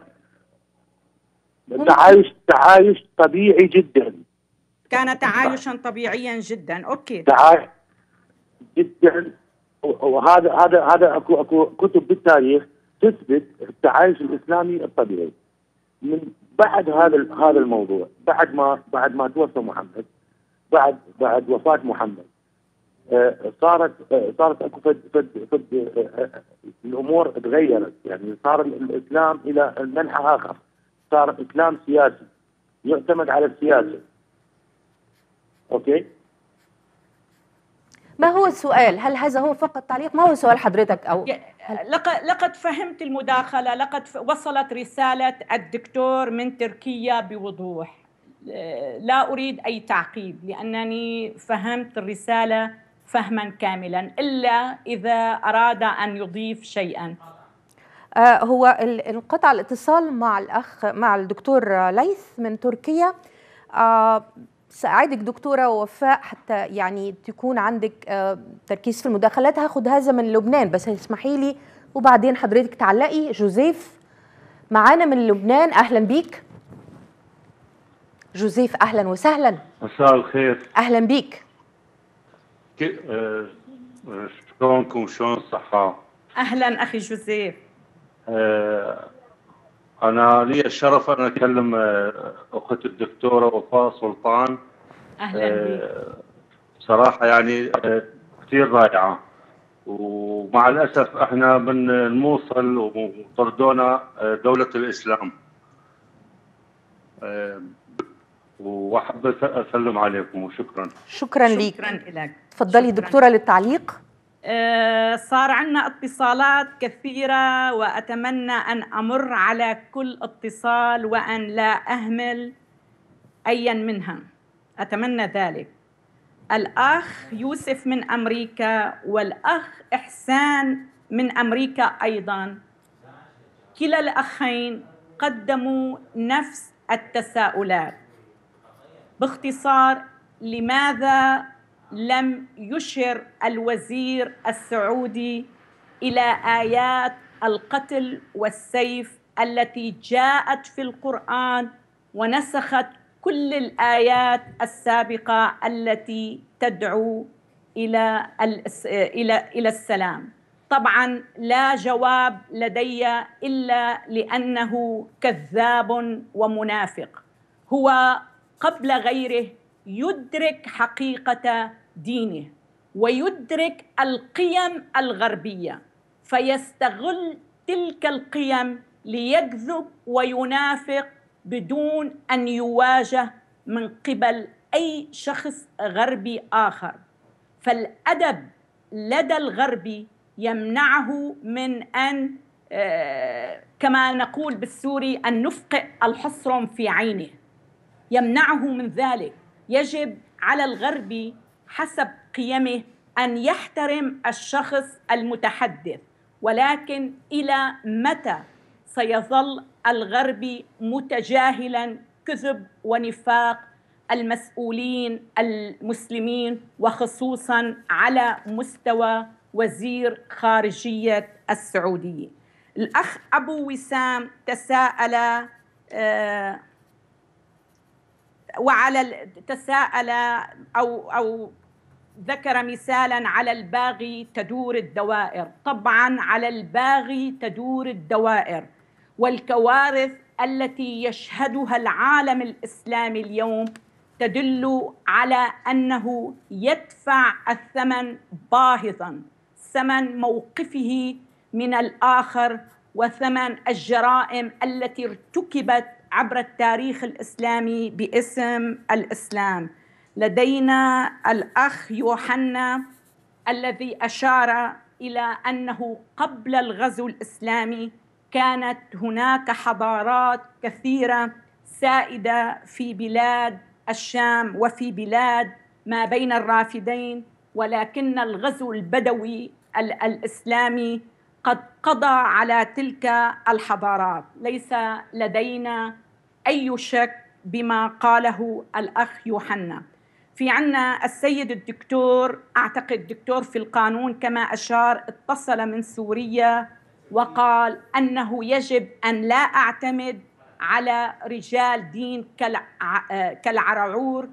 تعايش طبيعي جدا، كان تعايشا طبيعيا جدا. اوكي، تعايش جدا. وهذا اكو كتب بالتاريخ تثبت التعايش الاسلامي الطبيعي. من بعد هذا الموضوع، بعد ما توفى محمد، بعد وفاة محمد، صارت اكو الامور تغيرت، يعني صار الاسلام الى منحى اخر، صار اسلام سياسي يعتمد على السياسه. اوكي، ما هو السؤال؟ هل هذا هو فقط تعليق؟ ما هو سؤال حضرتك؟ أو لقد فهمت المداخلة، لقد وصلت رسالة الدكتور من تركيا بوضوح، لا أريد أي تعقيب لأنني فهمت الرسالة فهما كاملا، إلا إذا أراد أن يضيف شيئا. هو انقطع الاتصال مع الدكتور ليث من تركيا. سأعيدك دكتورة وفاء حتى يعني تكون عندك تركيز في المداخلات. هاخد هذا من لبنان بس اسمحي لي، وبعدين حضرتك تعلقي. جوزيف معانا من لبنان، أهلا بيك. جوزيف أهلا وسهلا. مساء الخير. أهلا بيك. شلونكم؟ شلون الصحة؟ أهلا أخي جوزيف. أنا لي الشرف أن أكلم أخت الدكتورة وفاء سلطان. أهلا بك. صراحة يعني كثير رائعة، ومع الأسف إحنا من الموصل وطردونا دولة الإسلام، وأحب أسلم عليكم وشكرا. شكرا لك. شكرا لك. تفضلي دكتورة للتعليق. صار عندنا اتصالات كثيرة وأتمنى أن أمر على كل اتصال وأن لا أهمل أيا منها، أتمنى ذلك. الأخ يوسف من أمريكا والأخ إحسان من أمريكا أيضا، كلا الأخين قدموا نفس التساؤلات. باختصار، لماذا لم يشر الوزير السعودي إلى آيات القتل والسيف التي جاءت في القرآن ونسخت كل الآيات السابقة التي تدعو إلى السلام؟ طبعا لا جواب لدي إلا لأنه كذاب ومنافق. هو قبل غيره يدرك حقيقة دينه ويدرك القيم الغربية، فيستغل تلك القيم ليكذب وينافق بدون أن يواجه من قبل أي شخص غربي آخر. فالأدب لدى الغربي يمنعه من أن كما نقول بالسوري أن نفقئ الحصرم في عينه، يمنعه من ذلك. يجب على الغربي حسب قيمه أن يحترم الشخص المتحدث، ولكن إلى متى سيظل الغربي متجاهلا كذب ونفاق المسؤولين المسلمين، وخصوصا على مستوى وزير خارجية السعودية؟ الأخ أبو وسام تساءل تساءل أو ذكر مثالا على الباغي تدور الدوائر. طبعا على الباغي تدور الدوائر، والكوارث التي يشهدها العالم الإسلامي اليوم تدل على أنه يدفع الثمن باهظا، ثمن موقفه من الآخر وثمن الجرائم التي ارتكبت عبر التاريخ الإسلامي باسم الإسلام. لدينا الأخ يوحنا الذي أشار إلى أنه قبل الغزو الإسلامي كانت هناك حضارات كثيرة سائدة في بلاد الشام وفي بلاد ما بين الرافدين، ولكن الغزو البدوي الإسلامي قد قضى على تلك الحضارات. ليس لدينا أي شك بما قاله الأخ يوحنا. في عنا السيد الدكتور، أعتقد دكتور في القانون كما أشار، اتصل من سوريا وقال أنه يجب أن لا أعتمد على رجال دين كالعرعور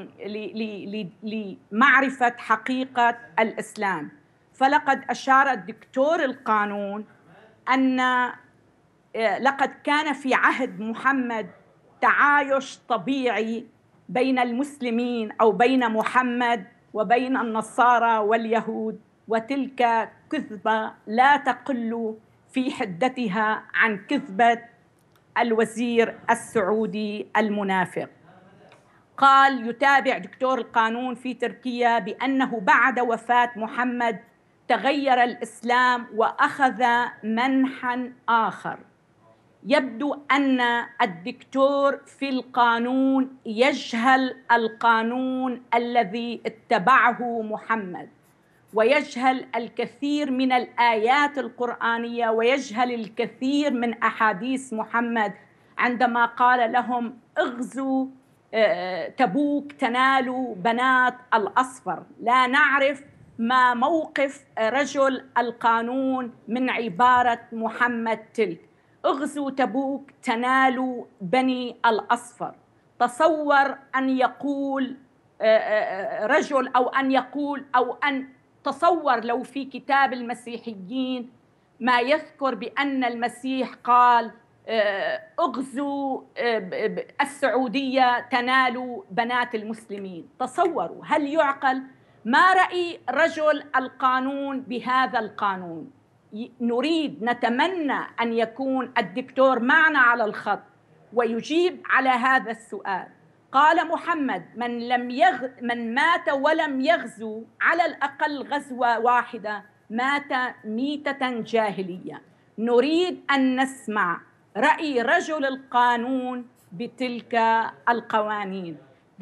لمعرفة حقيقة الإسلام. فلقد أشار الدكتور القانون أن لقد كان في عهد محمد تعايش طبيعي بين المسلمين أو بين محمد وبين النصارى واليهود، وتلك كذبة لا تقل في حدتها عن كذبة الوزير السعودي المنافق. قال يتابع دكتور القانون في تركيا بأنه بعد وفاة محمد تغير الإسلام وأخذ منحا آخر. يبدو أن الدكتور في القانون يجهل القانون الذي اتبعه محمد، ويجهل الكثير من الآيات القرآنية، ويجهل الكثير من أحاديث محمد عندما قال لهم اغزوا تبوك تنالوا بنات الأصفر. لا نعرف ما موقف رجل القانون من عبارة محمد تلك، اغزوا تبوك تنالوا بني الأصفر. تصور أن يقول رجل أو أن تصور لو في كتاب المسيحيين ما يذكر بأن المسيح قال اغزوا السعودية تنالوا بنات المسلمين. تصوروا، هل يعقل؟ ما رأي رجل القانون بهذا القانون؟ نتمنى أن يكون الدكتور معنا على الخط ويجيب على هذا السؤال. قال محمد من مات ولم يغزو على الأقل غزوة واحدة مات ميتة جاهلية. نريد أن نسمع رأي رجل القانون بتلك القوانين.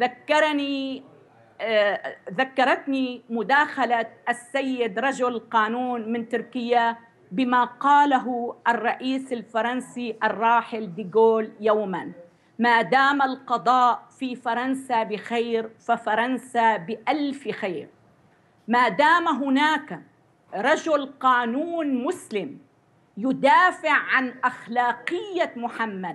ذكرتني مداخلة السيد رجل القانون من تركيا بما قاله الرئيس الفرنسي الراحل ديغول يوما: ما دام القضاء في فرنسا بخير ففرنسا بألف خير. ما دام هناك رجل قانون مسلم يدافع عن أخلاقية محمد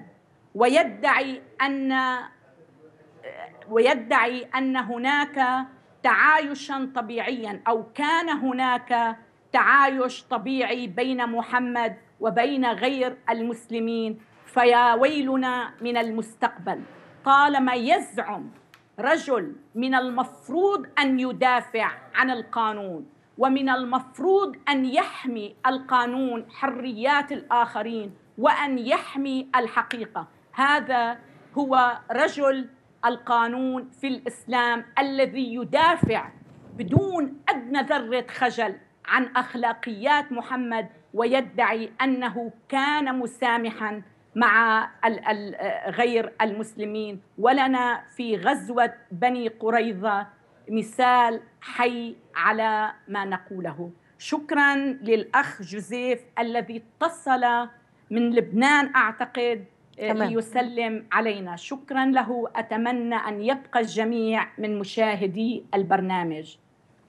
ويدعي أن هناك تعايشا طبيعيا أو كان هناك تعايش طبيعي بين محمد وبين غير المسلمين، فيا ويلنا من المستقبل. طالما يزعم رجل من المفروض أن يدافع عن القانون، ومن المفروض أن يحمي القانون حريات الآخرين وأن يحمي الحقيقة، هذا هو رجل القانون في الإسلام الذي يدافع بدون أدنى ذرة خجل عن أخلاقيات محمد ويدعي أنه كان مسامحا مع غير المسلمين. ولنا في غزوة بني قريظة مثال حي على ما نقوله. شكرا للأخ جوزيف الذي اتصل من لبنان أعتقد ليسلم علينا، شكرا له. أتمنى أن يبقى الجميع من مشاهدي البرنامج.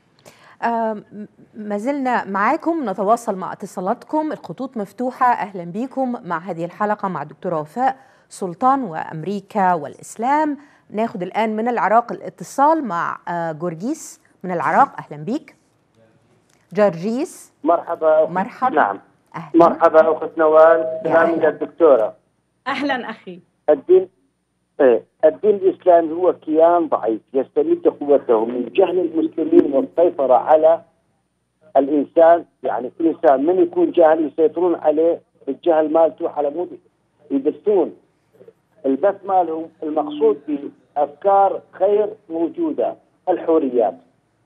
ما زلنا معاكم، نتواصل مع اتصالاتكم، الخطوط مفتوحة. أهلا بكم مع هذه الحلقة مع دكتورة وفاء سلطان وأمريكا والإسلام. ناخد الآن من العراق الاتصال مع جورجيس من العراق. أهلا بك جورجيس. مرحبا. نعم أهلا. مرحبا أخت نوال. سلام للدكتورة. أهلا أخي. الدين الإسلامي هو كيان ضعيف يستمد قوته من جهل المسلمين والسيطرة على الإنسان. يعني الإنسان من يكون جاهل يسيطرون عليه بالجهل مالته على مود يبثون البث مالهم. المقصود بأفكار خير موجودة، الحوريات،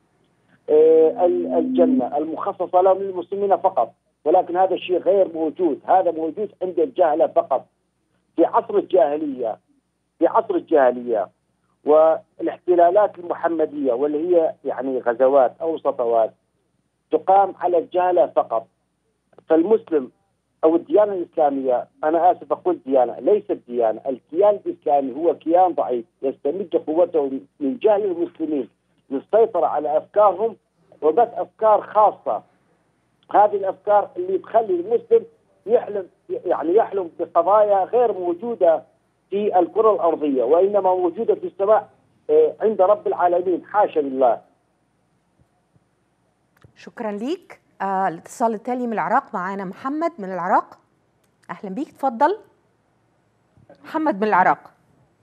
الجنة المخصصة لهم للمسلمين فقط، ولكن هذا الشيء غير موجود. هذا موجود عند الجهلة فقط. في عصر الجاهلية والاحتلالات المحمدية واللي هي يعني غزوات أو سطوات تقام على الجهلة فقط. فالمسلم أو الديانة الإسلامية، أنا آسف أقول ديانة، ليست ديانة، الكيان الإسلامي هو كيان ضعيف يستمد قوته من جهل المسلمين للسيطرة على أفكارهم وبث أفكار خاصة. هذه الأفكار اللي تخلي المسلم يحلم بقضايا غير موجودة في الكرة الأرضية وإنما موجودة في السماء عند رب العالمين، حاشا لله. شكرا ليك. الاتصال التالي من العراق، معنا محمد من العراق. أهلا بيك، تفضل. محمد من العراق.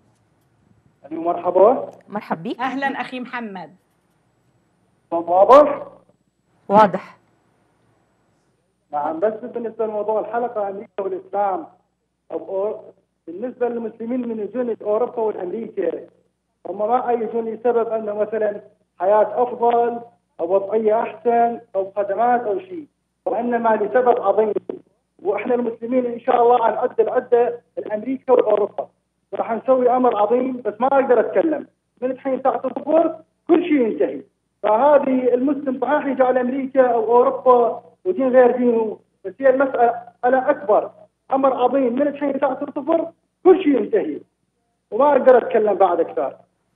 مرحبا. مرحب بيك. أهلا أخي محمد. واضح؟ واضح. نعم، بس بالنسبة لموضوع الحلقة أمريكا والإسلام، بالنسبة للمسلمين من يجون أوروبا والأمريكا، هم ما يجون لسبب أنه مثلا حياة أفضل أو وضعية أحسن أو خدمات أو شيء، وإنما لسبب عظيم. وإحنا المسلمين إن شاء الله عن قد العدة الأمريكا والأوروبا، راح نسوي أمر عظيم. بس ما أقدر أتكلم من الحين ساعة الظهر كل شيء ينتهي. فهذه المسلم صحيح يجي على أمريكا أو أوروبا ودين غير دينه، بس هي المسألة أكبر، أمر عظيم. من الحين ساعة الظهر كل شيء ينتهي، وما أقدر أتكلم بعد أكثر.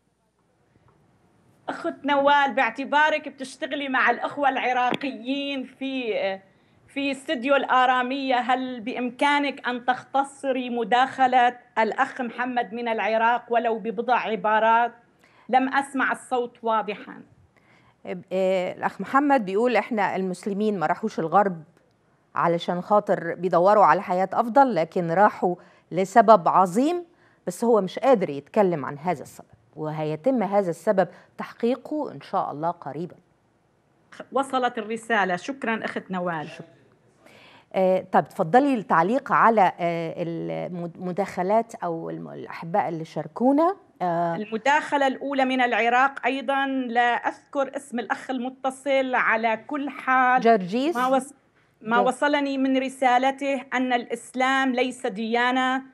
أخت نوال، باعتبارك بتشتغلي مع الأخوة العراقيين في استديو الآرامية، هل بإمكانك أن تختصري مداخلة الأخ محمد من العراق ولو ببضع عبارات؟ لم أسمع الصوت واضحا. الأخ محمد بيقول إحنا المسلمين ما راحوش الغرب علشان خاطر بيدوروا على حياة أفضل، لكن راحوا لسبب عظيم، بس هو مش قادر يتكلم عن هذا السبب، وهيتم هذا السبب تحقيقه إن شاء الله قريبا. وصلت الرسالة، شكرا أخت نوال. طيب تفضلي التعليق على المداخلات أو الأحباء اللي شاركونا. المداخلة الأولى من العراق أيضا، لا أذكر اسم الأخ المتصل، على كل حال جرجيس. ما وصلني من رسالته أن الإسلام ليس ديانة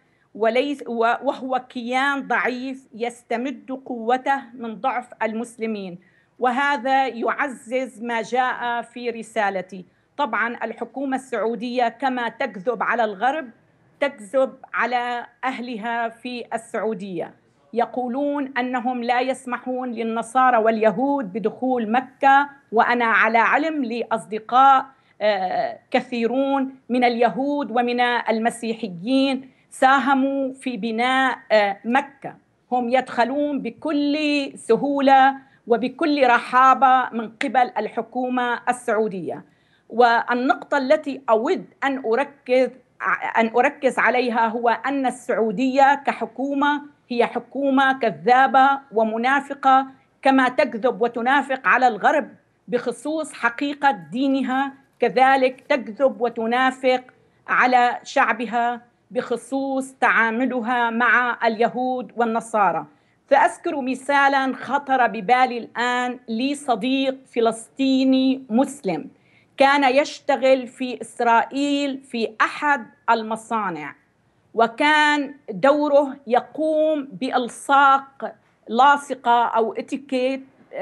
وهو كيان ضعيف يستمد قوته من ضعف المسلمين، وهذا يعزز ما جاء في رسالتي. طبعا الحكومة السعودية كما تكذب على الغرب تكذب على أهلها في السعودية. يقولون أنهم لا يسمحون للنصارى واليهود بدخول مكة، وأنا على علم لأصدقاء كثيرون من اليهود ومن المسيحيين ساهموا في بناء مكة، هم يدخلون بكل سهولة وبكل رحابة من قبل الحكومة السعودية. والنقطة التي أود أن أركز عليها هو أن السعودية كحكومة هي حكومة كذابة ومنافقة، كما تكذب وتنافق على الغرب بخصوص حقيقة دينها، كذلك تكذب وتنافق على شعبها بخصوص تعاملها مع اليهود والنصارى. فأذكر مثالا خطر ببالي الآن، لي صديق فلسطيني مسلم كان يشتغل في إسرائيل في أحد المصانع، وكان دوره يقوم بإلصاق لاصقة أو اتيكيت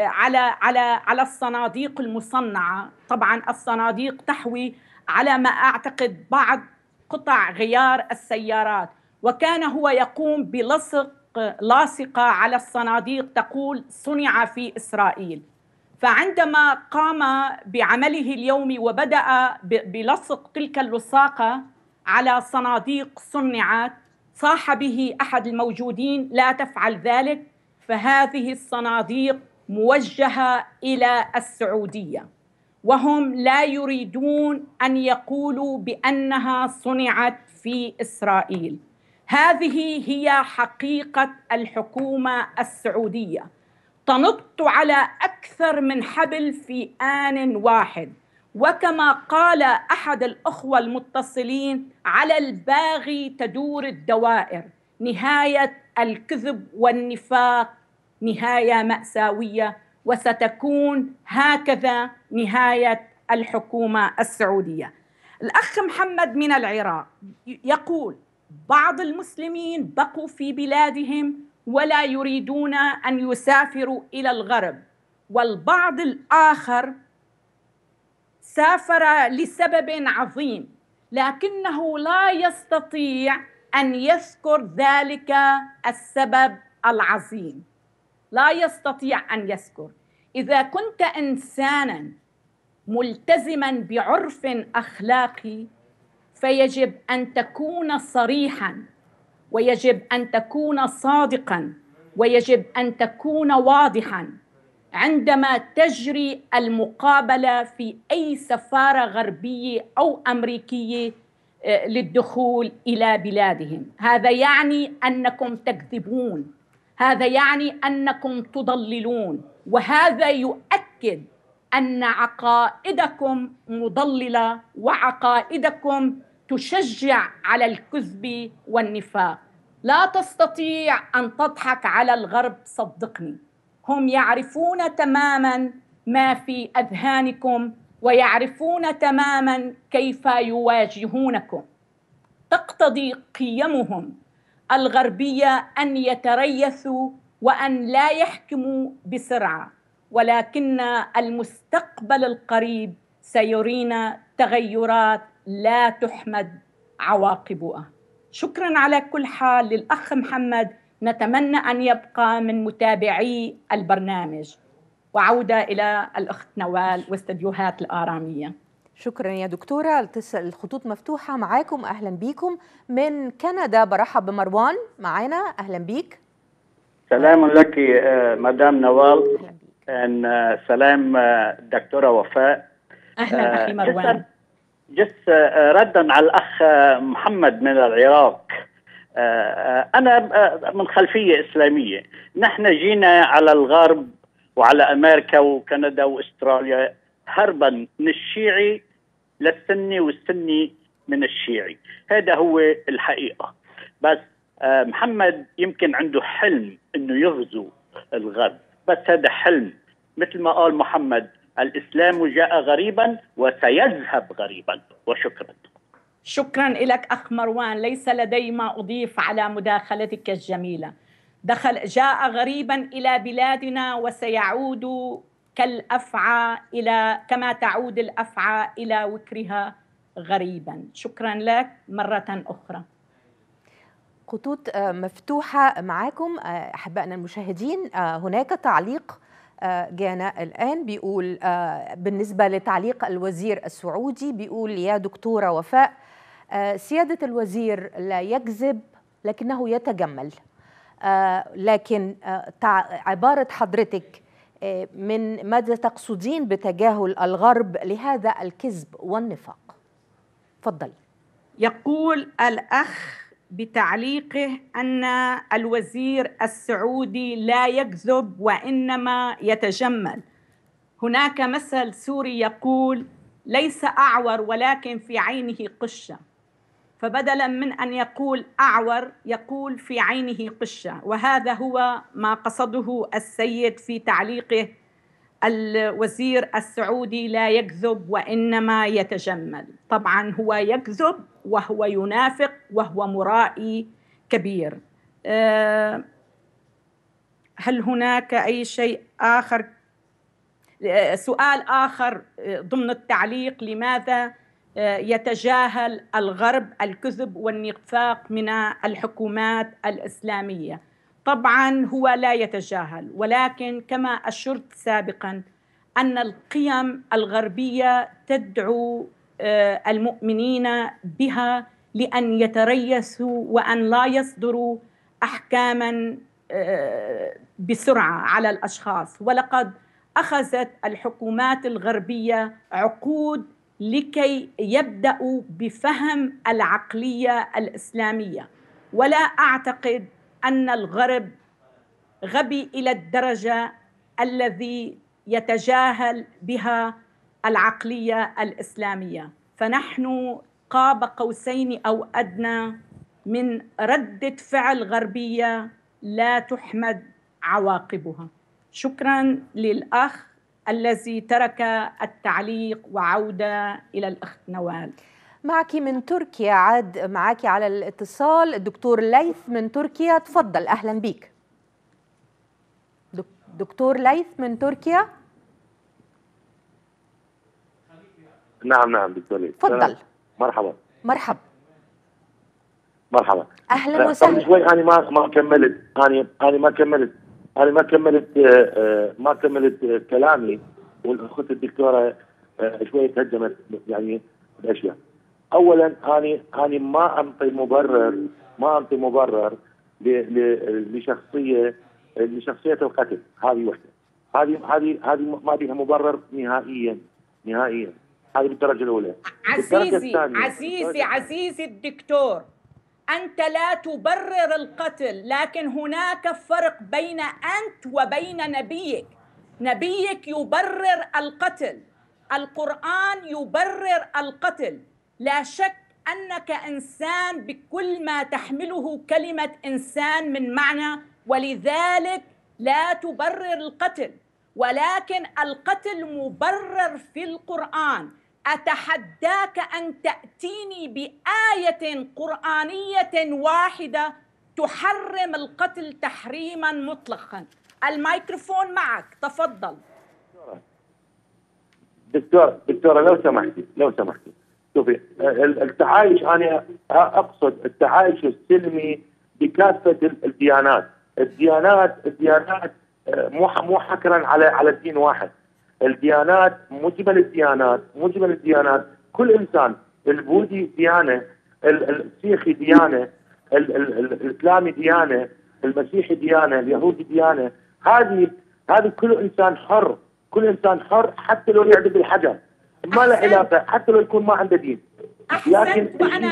على الصناديق المصنعة. طبعا الصناديق تحوي على ما أعتقد بعض قطع غيار السيارات، وكان هو يقوم بلصق لاصقة على الصناديق تقول صنع في إسرائيل. فعندما قام بعمله اليومي وبدأ بلصق تلك اللصاقة على صناديق صنعت، صاح به أحد الموجودين لا تفعل ذلك، فهذه الصناديق موجهة إلى السعودية، وهم لا يريدون أن يقولوا بأنها صنعت في إسرائيل. هذه هي حقيقة الحكومة السعودية، تنط على أكثر من حبل في آن واحد. وكما قال أحد الأخوة المتصلين، على الباغي تدور الدوائر. نهاية الكذب والنفاق نهاية مأساوية، وستكون هكذا نهاية الحكومة السعودية. الأخ محمد من العراق يقول بعض المسلمين بقوا في بلادهم ولا يريدون أن يسافروا إلى الغرب، والبعض الآخر سافر لسبب عظيم لكنه لا يستطيع أن يذكر ذلك السبب العظيم، لا يستطيع أن يذكر. إذا كنت إنسانا ملتزما بعرف أخلاقي فيجب أن تكون صريحا، ويجب أن تكون صادقا، ويجب أن تكون واضحا عندما تجري المقابلة في أي سفارة غربية أو أمريكية للدخول إلى بلادهم. هذا يعني أنكم تكذبون، هذا يعني أنكم تضللون، وهذا يؤكد أن عقائدكم مضللة وعقائدكم تشجع على الكذب والنفاق. لا تستطيع أن تضحك على الغرب، صدقني، هم يعرفون تماما ما في أذهانكم ويعرفون تماما كيف يواجهونكم. تقتضي قيمهم الغربية أن يتريثوا وأن لا يحكموا بسرعة، ولكن المستقبل القريب سيرينا تغيرات لا تحمد عواقبها. شكرا على كل حال للأخ محمد، نتمنى أن يبقى من متابعي البرنامج. وعودة إلى الأخت نوال واستديوهات الآرامية. شكرا يا دكتورة. الخطوط مفتوحة معاكم، أهلا بيكم. من كندا برحب بمروان معنا، أهلا بيك. سلام لك مدام نوال. سلام دكتورة وفاء. أهلا أخي مروان. ردا على الأخ محمد من العراق، أنا من خلفية إسلامية. نحن جينا على الغرب وعلى أمريكا وكندا وأستراليا هربا من الشيعي للسني والسني من الشيعي، هذا هو الحقيقة. بس محمد يمكن عنده حلم أنه يغزو الغرب، بس هذا حلم. مثل ما قال محمد، الإسلام جاء غريبا وسيذهب غريبا. وشكرا. شكرا لك أخ مروان، ليس لدي ما أضيف على مداخلتك الجميلة. جاء غريبا إلى بلادنا وسيعود كالأفعى كما تعود الأفعى إلى وكرها غريبا. شكرا لك مرة أخرى. خطوط مفتوحة معاكم أحبائنا المشاهدين. هناك تعليق جانا الآن بيقول بالنسبة لتعليق الوزير السعودي، بيقول: يا دكتورة وفاء، سيادة الوزير لا يكذب لكنه يتجمل. لكن عبارة حضرتك من ماذا تقصدين بتجاهل الغرب لهذا الكذب والنفاق؟ تفضل. يقول الأخ بتعليقه أن الوزير السعودي لا يكذب وإنما يتجمل. هناك مثل سوري يقول: ليس أعور ولكن في عينه قشة، فبدلا من أن يقول أعور يقول في عينه قشة، وهذا هو ما قصده السيد في تعليقه: الوزير السعودي لا يكذب وإنما يتجمل. طبعا هو يكذب وهو ينافق وهو مرائي كبير. هل هناك أي شيء آخر؟ سؤال آخر ضمن التعليق: لماذا يتجاهل الغرب الكذب والنفاق من الحكومات الإسلامية؟ طبعا هو لا يتجاهل، ولكن كما أشرت سابقا أن القيم الغربية تدعو المؤمنين بها لأن يتريثوا وأن لا يصدروا أحكاما بسرعة على الأشخاص. ولقد أخذت الحكومات الغربية عقود لكي يبدأوا بفهم العقلية الإسلامية، ولا أعتقد أن الغرب غبي إلى الدرجة الذي يتجاهل بها العقلية الإسلامية. فنحن قاب قوسين أو أدنى من ردة فعل غربية لا تحمد عواقبها. شكرا للأخ الذي ترك التعليق. وعودة إلى الأخت نوال. معك من تركيا، عاد معك على الاتصال الدكتور ليث من تركيا. تفضل، أهلا بك دكتور ليث من تركيا. نعم دكتور ليث، تفضل. مرحبا. مرحبا اهلا وسهلا. شوي انا ما كملت كلامي، والاخت الدكتوره شوي تهجمت يعني باشياء. اولا انا ما انطي مبرر لشخصيه القتل. هذه وحده، هذه ما بها مبرر نهائيا. هذه بالدرجه الاولى. عزيزي الدكتور، أنت لا تبرر القتل، لكن هناك فرق بين أنت وبين نبيك. نبيك يبرر القتل، القرآن يبرر القتل. لا شك أنك إنسان بكل ما تحمله كلمة إنسان من معنى، ولذلك لا تبرر القتل، ولكن القتل مبرر في القرآن. أتحداك أن تأتيني بآية قرآنية واحدة تحرم القتل تحريما مطلقا. الميكروفون معك، تفضل. دكتورة لو سمحتي شوفي، التعايش، أنا أقصد التعايش السلمي بكافة الديانات. الديانات مو حكرا على الدين واحد. الديانات مجمل الديانات كل انسان، البوذي ديانه، السيخي ديانه، الاسلامي ديانه، المسيحي ديانه، اليهودي ديانه. هذه كل انسان حر حتى لو يعبد بالحجر، ما له علاقه، حتى لو يكون ما عنده دين. لكن الشيء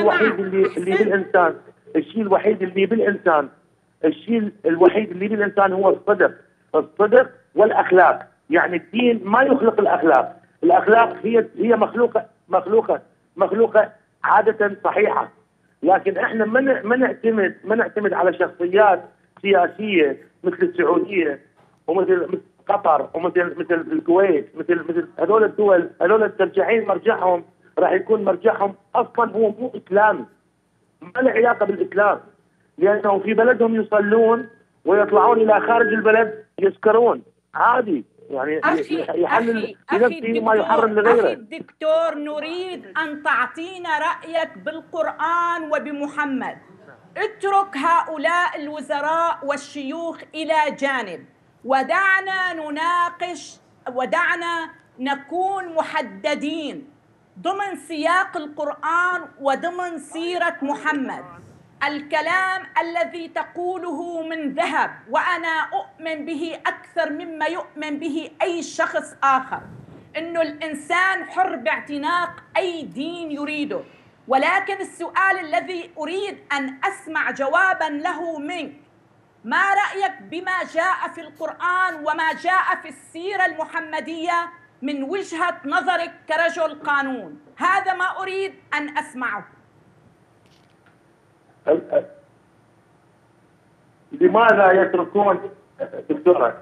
الوحيد اللي بالانسان هو الصدق والاخلاق. يعني الدين ما يخلق الأخلاق هي مخلوقة عادة صحيحة، لكن احنا ما نعتمد على شخصيات سياسية مثل السعودية ومثل قطر ومثل الكويت، مثل هذول الدول. هذول الترجعين مرجعهم راح يكون مرجعهم اصلا هو مو اسلامي، ما له علاقة بالاسلام، لانه في بلدهم يصلون ويطلعون الى خارج البلد يسكرون عادي. يعني يحلل لنفسه ما يحرم لغيره. أخي الدكتور، نريد أن تعطينا رأيك بالقرآن وبمحمد. اترك هؤلاء الوزراء والشيوخ إلى جانب، ودعنا نناقش، ودعنا نكون محددين ضمن سياق القرآن وضمن سيرة محمد. الكلام الذي تقوله من ذهب، وأنا أؤمن به أكثر مما يؤمن به أي شخص آخر، إنه الإنسان حر باعتناق أي دين يريده. ولكن السؤال الذي أريد أن أسمع جوابا له منك، ما رأيك بما جاء في القرآن وما جاء في السيرة المحمدية من وجهة نظرك كرجل قانون؟ هذا ما أريد أن أسمعه. لماذا يتركون دكتورة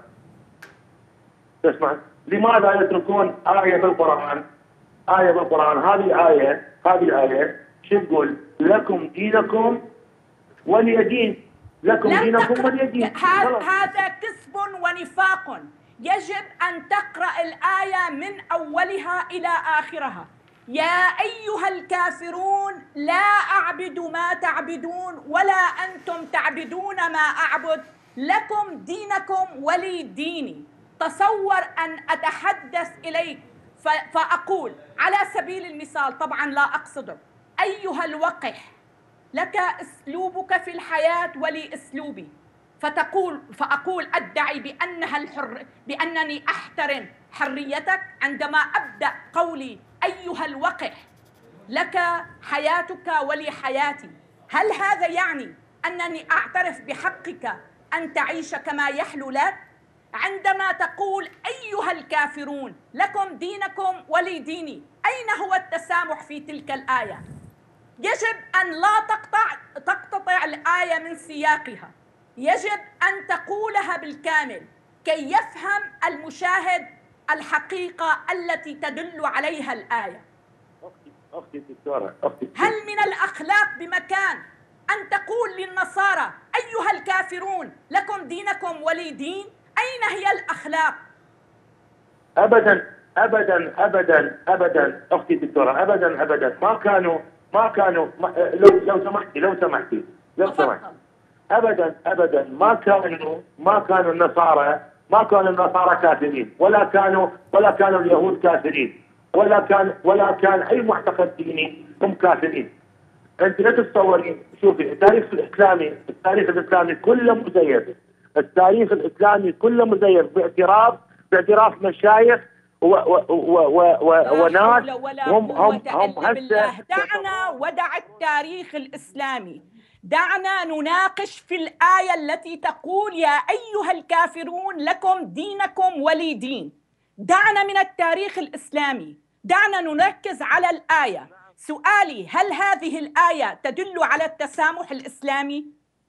تسمع؟ لماذا يتركون آية بالقرآن؟ هذه آية شو تقول؟ لكم دينكم ولي دين. دينكم ولي دين. هذا كذب ونفاق. يجب أن تقرأ الآية من أولها إلى آخرها. يا أيها الكافرون لا أعبد ما تعبدون ولا أنتم تعبدون ما أعبد، لكم دينكم ولي ديني. تصور أن أتحدث إليك فأقول على سبيل المثال، طبعا لا أقصدك، أيها الوقح لك أسلوبك في الحياة ولي أسلوبي، فأقول أدعي بأنني أحترم حريتك عندما أبدأ قولي أيها الوقح لك حياتك ولي حياتي. هل هذا يعني أنني أعترف بحقك أن تعيش كما يحلو لك؟ عندما تقول أيها الكافرون لكم دينكم ولي ديني، أين هو التسامح في تلك الآية؟ يجب أن لا تقتطع الآية من سياقها، يجب أن تقولها بالكامل كي يفهم المشاهد الحقيقة التي تدل عليها الآية. أختي دكتورة، هل من الأخلاق بمكان أن تقول للنصارى أيها الكافرون لكم دينكم ولي دين؟ أين هي الأخلاق؟ أبدا أبدا أبدا أبدا أختي دكتورة، أبدا أبدا ما كانوا لو سمحتي أبدا أبدا ما كانوا النصارى كافرين، ولا كانوا اليهود كافرين، ولا كان أي معتقد ديني هم كافرين. أنت لا تتصورين. شوفي التاريخ الإسلامي كله مزيف. باعتراف مشايخ وناس هم هسه. دعنا ودع التاريخ الإسلامي، دعنا نناقش في الآية التي تقول يا أيها الكافرون لكم دينكم ولي دين. دعنا من التاريخ الإسلامي، دعنا نركز على الآية. سؤالي، هل هذه الآية تدل على التسامح الإسلامي؟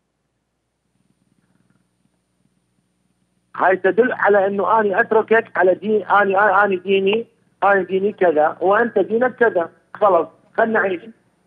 هاي تدل على انه انا اتركك على دين، انا ديني كذا وانت دينك كذا، خلص خلنا نعيش.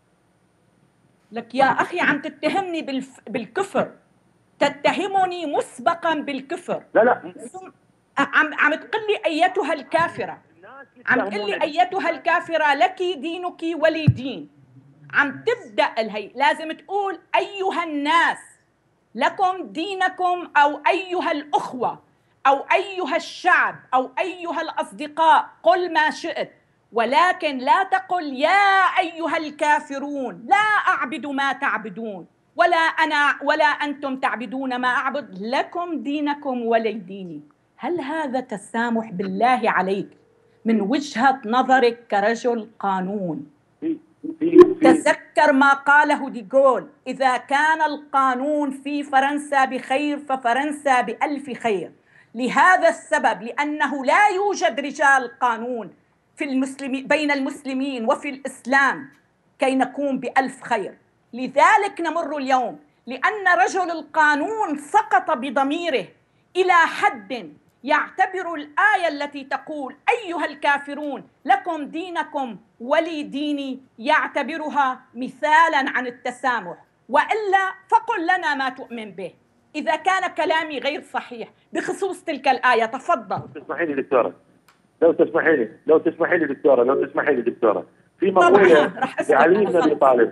لك يا اخي عم تتهمني بالكفر، تتهمني مسبقا بالكفر. لا عم تقول لي ايتها الكافره، عم تقول لي ايتها الكافره لك دينك ولي دين. عم تبدا الهي لازم تقول ايها الناس لكم دينكم، أو أيها الأخوة، أو أيها الشعب، أو أيها الأصدقاء، قل ما شئت، ولكن لا تقل يا أيها الكافرون لا أعبد ما تعبدون ولا أنتم تعبدون ما أعبد، لكم دينكم ولي ديني. هل هذا تسامح بالله عليك من وجهة نظرك كرجل قانون؟ تذكر ما قاله ديغول: إذا كان القانون في فرنسا بخير ففرنسا بألف خير. لهذا السبب، لأنه لا يوجد رجال قانون بين المسلمين وفي الإسلام كي نكون بألف خير. لذلك نمر اليوم، لأن رجل القانون سقط بضميره إلى حد يعتبر الآية التي تقول أيها الكافرون لكم دينكم ولي ديني يعتبرها مثالا عن التسامح، وإلا فقل لنا ما تؤمن به إذا كان كلامي غير صحيح بخصوص تلك الآية. تفضل. تسمحي لي دكتورة، لو تسمحي لي دكتورة، في مقولة لعلي بن أبي طالب،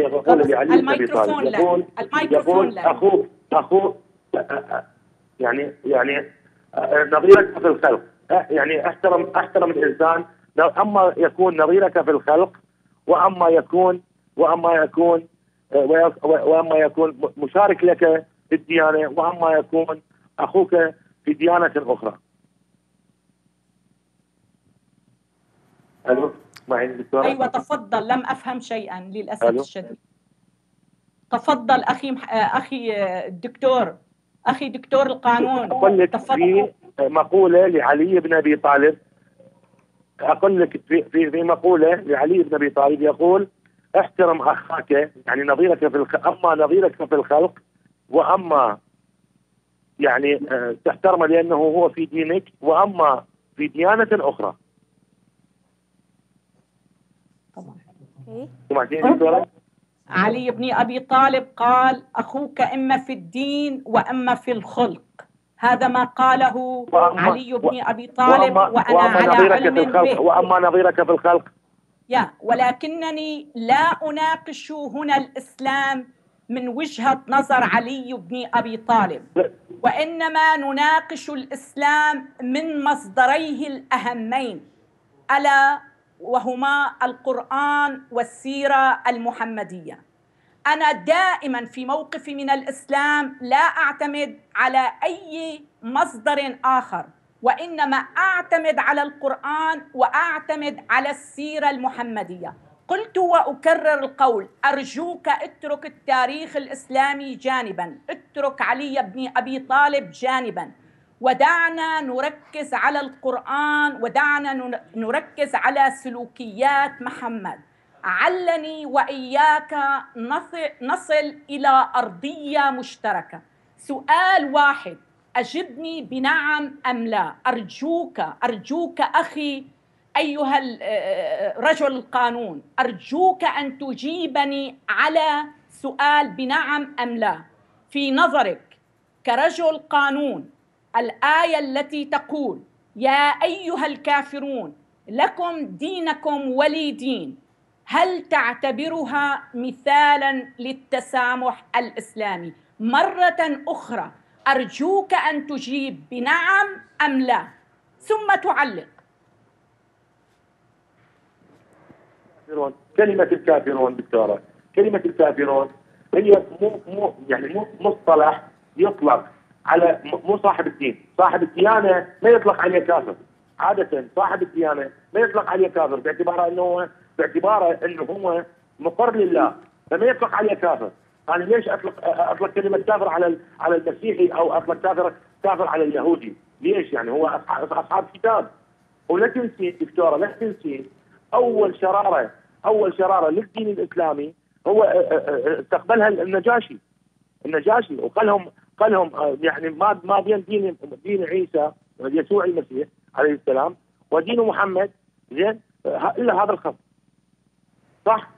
يقول أخوك يعني نظيرك في الخلق، يعني احترم الانسان، اما يكون نظيرك في الخلق، واما يكون مشارك لك في الديانه، واما يكون اخوك في ديانه اخرى. الو معي دكتور؟ ايوه تفضل، لم افهم شيئا للاسف الشديد. تفضل اخي الدكتور، أخي دكتور القانون. أقول لك في مقولة لعلي بن أبي طالب، في مقولة لعلي بن أبي طالب يقول: احترم أخاك، يعني نظيرك أما نظيرك في الخلق، وأما يعني تحترمه لأنه هو في دينك، وأما في ديانة أخرى. طبعا. علي بن أبي طالب قال: أخوك إما في الدين وإما في الخلق. هذا ما قاله علي بن أبي طالب، وأنا على علم به. وأما نظيرك في الخلق، ولكنني لا أناقش هنا الإسلام من وجهة نظر علي بن أبي طالب، وإنما نناقش الإسلام من مصدريه الأهمين، ألا وهما القرآن والسيرة المحمدية. أنا دائما في موقفي من الإسلام لا أعتمد على أي مصدر آخر، وإنما أعتمد على القرآن وأعتمد على السيرة المحمدية. قلت وأكرر القول: أرجوك اترك التاريخ الإسلامي جانبا، اترك علي بن أبي طالب جانبا، ودعنا نركز على القرآن، ودعنا نركز على سلوكيات محمد. علني وإياك نصل إلى أرضية مشتركة. سؤال واحد أجبني بنعم أم لا. أرجوك أخي أيها رجل القانون، أرجوك أن تجيبني على سؤال بنعم أم لا. في نظرك كرجل قانون، الآية التي تقول يا أيها الكافرون لكم دينكم ولي دين، هل تعتبرها مثالا للتسامح الإسلامي؟ مرة أخرى أرجوك أن تجيب بنعم أم لا، ثم تعلق. كلمة الكافرون دكتورة، كلمة الكافرون هي مو مصطلح يطلق على مو صاحب الدين. صاحب الديانة ما يطلق عليه كافر، عاده صاحب الديانه ما يطلق عليه كافر باعتباره انه هو مقر لله، فما يطلق عليه كافر. انا ليش اطلق كلمه كافر على المسيحي او اطلق كافر على اليهودي؟ ليش؟ يعني هو اصحاب كتاب. ولا تنسي دكتوره، لا تنسي اول شراره للدين الاسلامي هو استقبلها النجاشي وقال لهم يعني ما بين دين عيسى يسوع المسيح عليه السلام ودين محمد زين الا هذا الخط. صح؟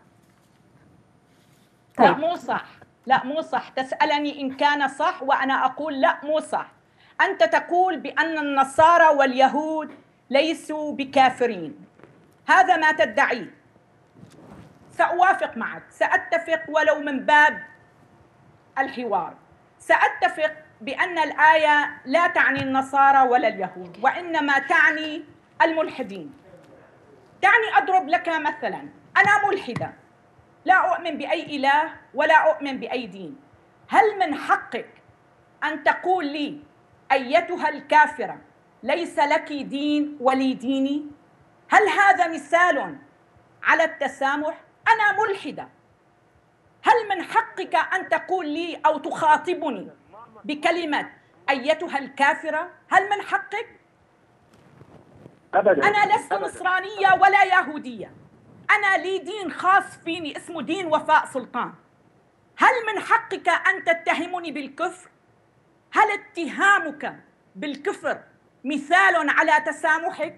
لا مو صح. تسألني إن كان صح وأنا أقول لا مو صح. أنت تقول بأن النصارى واليهود ليسوا بكافرين، هذا ما تدعيه. سأوافق معك، سأتفق ولو من باب الحوار. سأتفق بأن الآية لا تعني النصارى ولا اليهود، وإنما تعني الملحدين. دعني أضرب لك مثلا. أنا ملحدة، لا أؤمن بأي إله ولا أؤمن بأي دين. هل من حقك أن تقول لي أيتها الكافرة ليس لك دين ولي ديني؟ هل هذا مثال على التسامح؟ أنا ملحدة، هل من حقك أن تقول لي أو تخاطبني بكلمة أيتها الكافرة؟ هل من حقك؟ أبداً. أنا لست نصرانية ولا يهودية، أنا لي دين خاص فيني اسمه دين وفاء سلطان. هل من حقك أن تتهمني بالكفر؟ هل اتهامك بالكفر مثال على تسامحك؟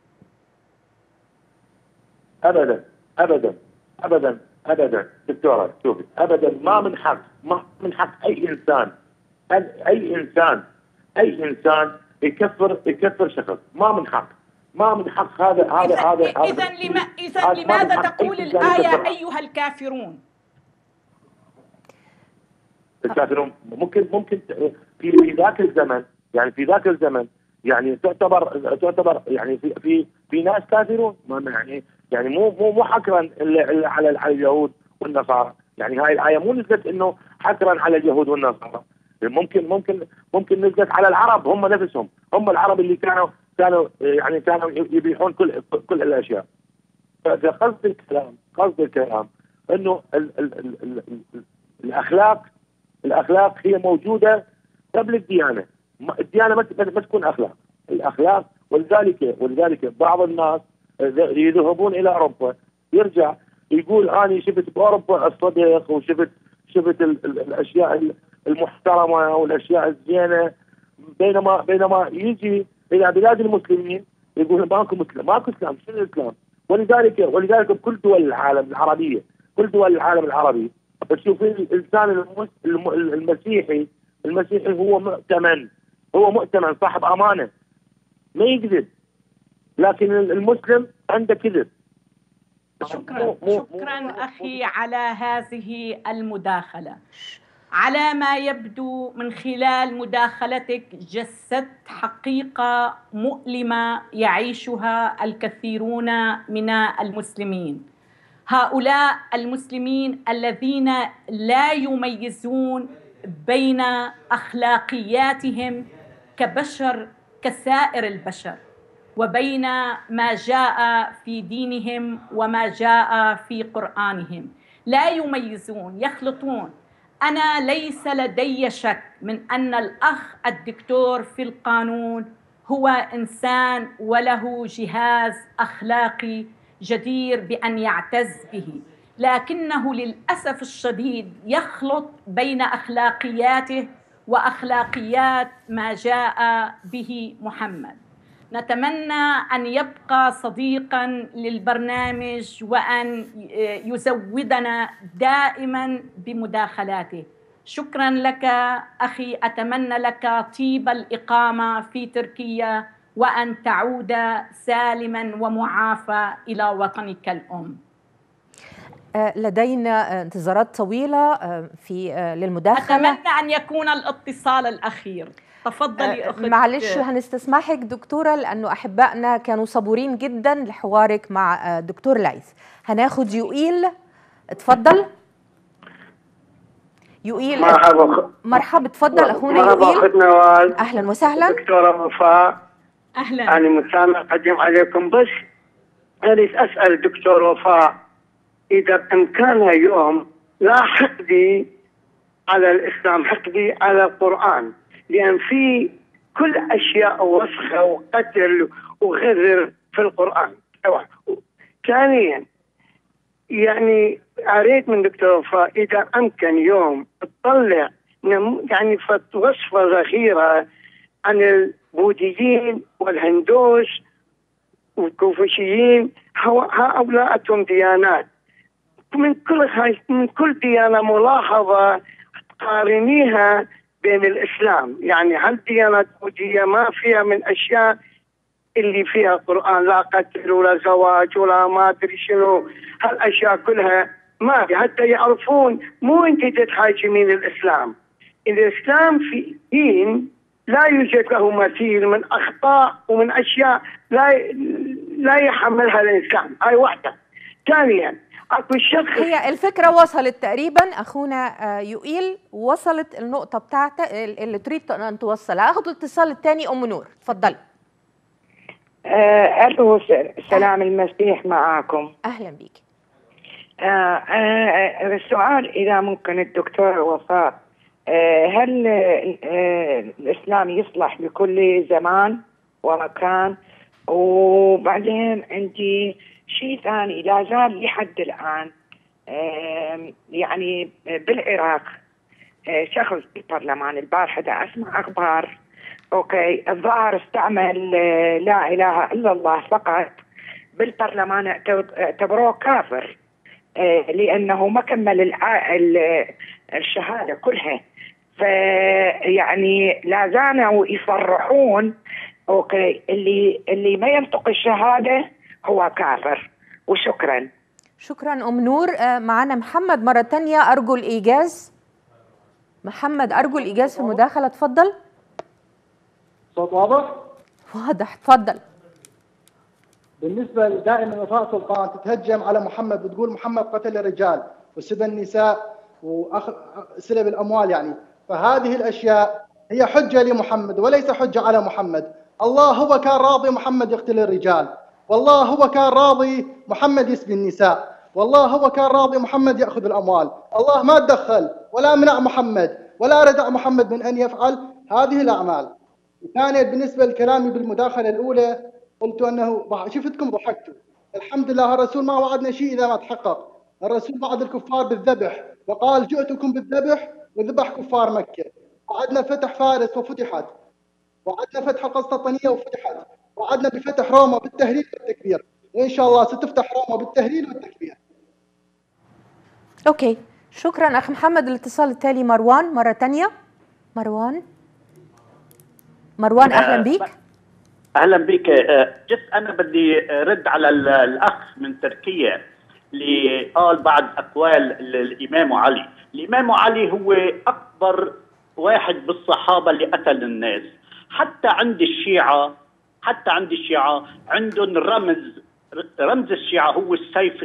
أبدا أبدا أبدا أبدا دكتورة، شوفي، أبدا ما من حق أي إنسان يكفر شخص. ما من حق هذا. إذا لماذا تقول الآية أيها الكافرون؟ ممكن في ذاك الزمن يعني تعتبر يعني في ناس كافرون، يعني مو حكرا على اليهود والنصارى. يعني هاي الآية مو نزلت انه حكرا على اليهود والنصارى، ممكن نزلت على العرب هم نفسهم، هم العرب اللي كانوا يبيحون كل الاشياء. فقصد الكلام انه الاخلاق هي موجوده قبل الديانه. الديانه ما تكون الاخلاق. ولذلك بعض الناس يذهبون الى اوروبا، يرجع يقول انا شفت باوروبا الصدق وشفت الاشياء المحترمه والاشياء الزينه، بينما يجي الى بلاد المسلمين يقول ماكو اسلام. شنو الاسلام؟ ولذلك بكل دول العالم العربي تشوفين الانسان المسيحي هو مؤتمن صاحب امانه، ما يكذب. لكن المسلم عنده كذب. شكرا أخي على هذه المداخلة. على ما يبدو من خلال مداخلتك جسدت حقيقة مؤلمة يعيشها الكثيرون من المسلمين. هؤلاء المسلمين الذين لا يميزون بين أخلاقياتهم كبشر كسائر البشر وبين ما جاء في دينهم وما جاء في قرآنهم، لا يميزون، يخلطون. أنا ليس لدي شك من أن الأخ الدكتور في القانون هو إنسان وله جهاز أخلاقي جدير بأن يعتز به، لكنه للأسف الشديد يخلط بين أخلاقياته وأخلاقيات ما جاء به محمد. نتمنى أن يبقى صديقاً للبرنامج وأن يزودنا دائماً بمداخلاته. شكراً لك أخي، أتمنى لك طيب الإقامة في تركيا وأن تعود سالماً ومعافى إلى وطنك الأم. لدينا انتظارات طويلة للمداخلة. أتمنى أن يكون الاتصال الأخير. تفضلي أختي. معلش هنستسمحك دكتورة لأنه أحبائنا كانوا صبورين جدا لحوارك مع دكتور ليث. هناخد يوئيل، اتفضل. يوئيل مرحبا، اتفضل أخونا يوئيل. مرحبا أخت نوال. أهلا وسهلا دكتورة وفاء. أهلا. أنا مسامع قديم عليكم، بس أريد أسأل الدكتور وفاء إذا بإمكانها يوم لا حقدي على الإسلام، حقدي على القرآن، لأن في كل أشياء وسخة وقتل وغدر في القرآن. ثانيا يعني أريد من دكتور وفاء إذا أمكن يوم تطلع يعني وصفة صغيرة عن البوذيين والهندوس والكونفوشيين، هؤلاء ديانات، من كل ديانة ملاحظة تقارنيها بين الإسلام. يعني هل ديانة بوذية ما فيها من أشياء اللي فيها قرآن، لا قتل ولا زواج ولا ما أدري شنو، هالأشياء كلها ما في، حتى يعرفون مو أنت تتحاكمين الإسلام. الإسلام في دين لا يوجد له مثيل من أخطاء ومن أشياء لا يحملها الإنسان. هاي واحدة. ثانيا أكو شخص، هي الفكرة وصلت تقريبا أخونا يوئيل، وصلت النقطة بتاعتك اللي تريد أن توصلها. أخذ الاتصال الثاني أم نور، تفضل. ألو، سلام المسيح معاكم. أهلا بك. السؤال إذا ممكن الدكتور وفاء، هل الإسلام يصلح لكل زمان ومكان؟ وبعدين عندي شيء ثاني لا زال لحد الآن، يعني بالعراق شخص بالبرلمان البارحة أسمع أخبار، أوكي، الظاهر استعمل لا إله إلا الله فقط بالبرلمان، اعتبروه كافر لأنه ما كمل الشهادة كلها. فيعني لا زالوا يصرحون أوكي اللي ما ينطق الشهادة هو كافر. وشكرا. شكرا أم نور. معنا محمد مرة تانية، أرجو الإيجاز. محمد أرجو الإيجاز في المداخلة، تفضل. صوت واضح؟ واضح، تفضل. بالنسبة دائما وفاء سلطان تتهجم على محمد وتقول محمد قتل الرجال وسب النساء وسلب الأموال، يعني فهذه الأشياء هي حجة لمحمد وليس حجة على محمد. الله هو كان راضي محمد يقتل الرجال، والله هو كان راضي محمد يسبي النساء، والله هو كان راضي محمد يأخذ الأموال. الله ما تدخل ولا منع محمد ولا ردع محمد من أن يفعل هذه الأعمال. ثانيا بالنسبة لكلامي بالمداخلة الأولى قلت أنه شفتكم ضحكتوا. الحمد لله الرسول ما وعدنا شيء إذا ما تحقق. الرسول وعد الكفار بالذبح وقال جئتكم بالذبح وذبح كفار مكة. وعدنا فتح فارس وفتحت، وعدنا فتح القسطنطينية وفتحت، وعدنا بفتح روما بالتهليل والتكبير، وإن شاء الله ستفتح روما بالتهليل والتكبير. أوكي، شكرا أخ محمد. الاتصال التالي مروان مرة تانية. مروان أهلا بك. أهلا بك. أنا بدي رد على الأخ من تركيا اللي قال بعد أقوال الإمام علي. الإمام علي هو أكبر واحد بالصحابة اللي قتل الناس. حتى عند الشيعة عندهم رمز الشيعة هو السيف.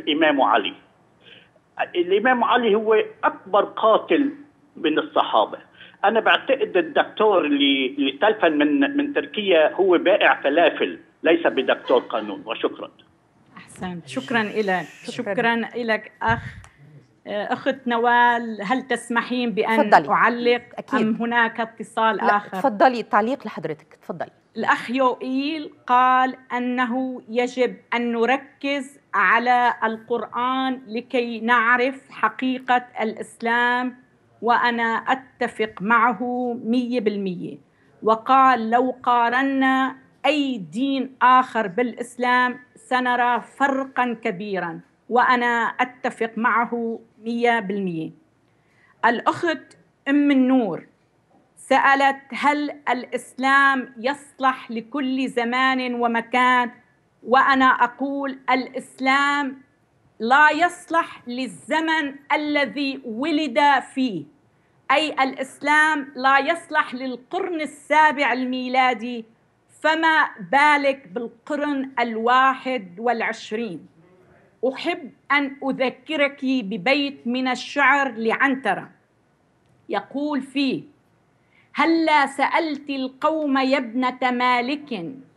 الإمام علي هو أكبر قاتل من الصحابة. أنا بعتقد الدكتور اللي تلفن من تركيا هو بائع فلافل، ليس بدكتور قانون. وشكرا. أحسنت، شكرا لك أخت نوال. هل تسمحين بأن أعلق أكيد. أم هناك اتصال آخر؟ تفضلي، تعليق لحضرتك، تفضلي. الأخ يوئيل قال أنه يجب أن نركز على القرآن لكي نعرف حقيقة الإسلام، وأنا أتفق معه 100%. وقال لو قارنا أي دين آخر بالإسلام سنرى فرقا كبيرا، وأنا أتفق معه 100%. الأخت أم النور سألت هل الإسلام يصلح لكل زمان ومكان، وأنا أقول الإسلام لا يصلح للزمن الذي ولد فيه، أي الإسلام لا يصلح للقرن السابع الميلادي، فما بالك بالقرن 21. أحب أن أذكرك ببيت من الشعر لعنترة يقول فيه: هلا سألت القوم يا ابنة مالك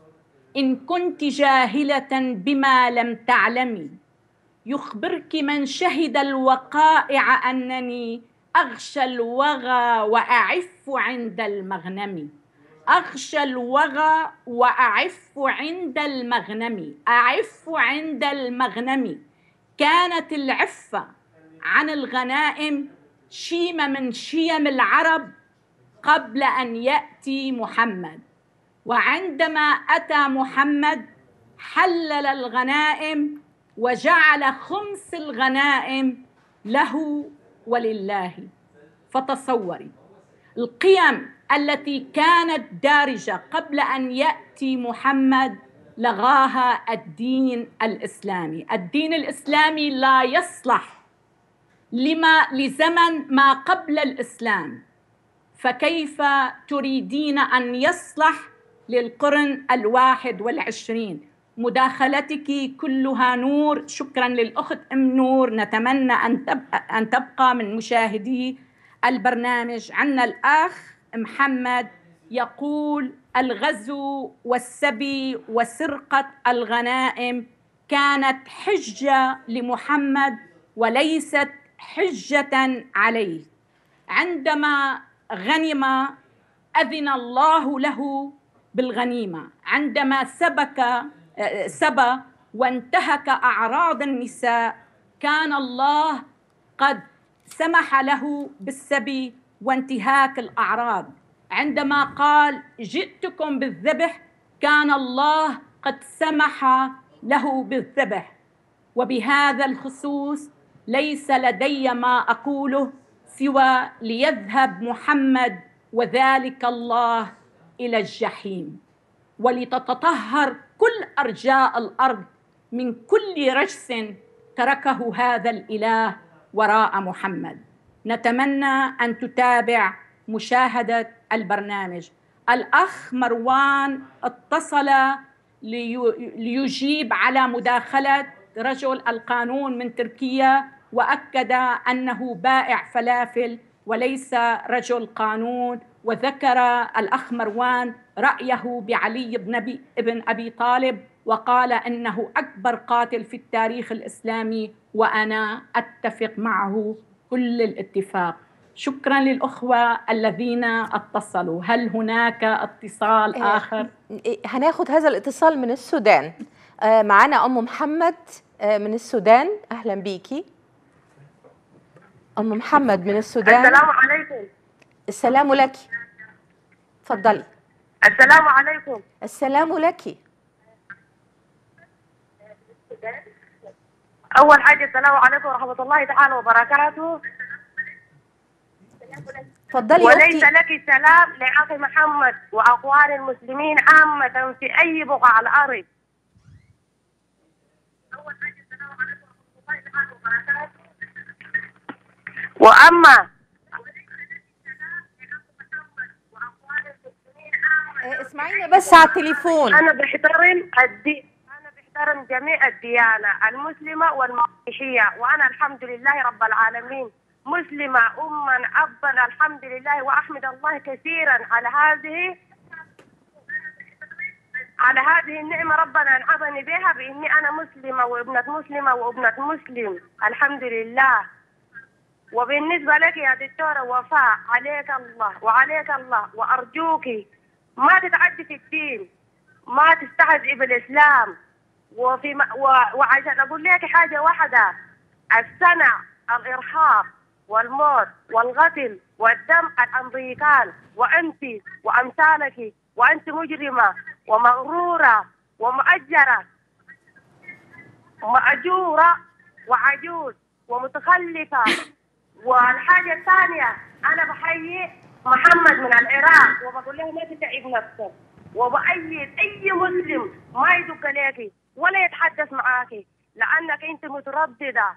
إن كنت جاهلة بما لم تعلمي يخبرك من شهد الوقائع أنني أغشى الوغى وأعف عند المغنم. أغشى الوغى وأعف عند المغنم. أعف عند المغنم. كانت العفة عن الغنائم شيمة من شيم العرب قبل أن يأتي محمد، وعندما أتى محمد حلل الغنائم وجعل خمس الغنائم له ولله. فتصوري القيم التي كانت دارجة قبل أن يأتي محمد لغاها الدين الإسلامي. الدين الإسلامي لا يصلح لزمن ما قبل الإسلام، فكيف تريدين أن يصلح للقرن 21؟ مداخلتك كلها نور. شكرا للأخت أم نور. نتمنى أن تبقى من مشاهدي البرنامج. عنا الأخ محمد يقول: الغزو والسبي وسرقة الغنائم كانت حجة لمحمد وليست حجة عليه. عندما غنم أذن الله له بالغنيمة. عندما سبى وانتهك أعراض النساء كان الله قد سمح له بالسبي وانتهاك الأعراض. عندما قال جئتكم بالذبح كان الله قد سمح له بالذبح. وبهذا الخصوص ليس لدي ما أقوله سوى ليذهب محمد وذلك الله إلى الجحيم، ولتتطهر كل أرجاء الأرض من كل رجس تركه هذا الإله وراء محمد. نتمنى أن تتابع مشاهدة البرنامج. الأخ مروان اتصل ليجيب على مداخلة رجل القانون من تركيا، وأكد أنه بائع فلافل وليس رجل قانون، وذكر الأخ مروان رأيه بعلي بن أبي طالب وقال إنه أكبر قاتل في التاريخ الإسلامي، وأنا أتفق معه كل الاتفاق. شكرا للأخوة الذين اتصلوا. هل هناك اتصال آخر؟ هناخد هذا الاتصال من السودان. معنا أم محمد من السودان. أهلا بيكي أم محمد من السودان. السلام عليكم. السلام لك. تفضلي. السلام عليكم. السلام لك. أول حاجة السلام عليكم ورحمة الله تعالى وبركاته. تفضلي. وليس لك سلام لأخي محمد وأخوان المسلمين عامة في أي بقعة على الأرض. أول حاجة السلام عليكم ورحمة الله تعالى وبركاته. وأما اسمعينا بس على التليفون. أنا بحترم جميع الديانة المسلمة والمسيحية، وأنا الحمد لله رب العالمين مسلمة أما أبا الحمد لله، وأحمد الله كثيرا على هذه النعمة ربنا أنعمني بها بإني أنا مسلمة وابنة مسلم الحمد لله. وبالنسبة لك يا دكتورة وفاء، عليك الله وأرجوك ما تتعدي في الدين، ما تستهزئي بالإسلام. وعشان أقول لك حاجة واحدة، الصنع الإرهاب والموت والقتل والدم الأمريكان، وأنت وأمثالك، وأنت مجرمة ومغرورة ومؤجرة ومأجورة وعجوز ومتخلفة. والحاجة الثانية أنا بحيي محمد من العراق وبقول له ما تتعب نفسك، وبأيد أي مسلم ما يدق لك ولا يتحدث معاك لأنك أنت مترددة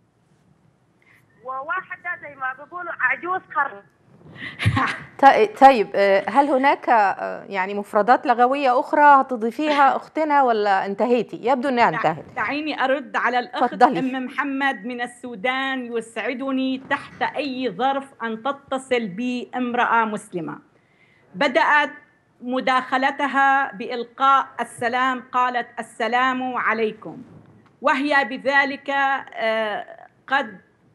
وواحدة زي ما بيقولوا عجوز قرن. طيب هل هناك يعني مفردات لغوية أخرى هتضيفيها أختنا ولا انتهيتي؟ يبدو أنها انتهت. دعيني أرد على الأخت أم محمد من السودان. يسعدني تحت أي ظرف أن تتصل بي امرأة مسلمة. بدأت مداخلتها بإلقاء السلام قالت السلام عليكم، وهي بذلك قد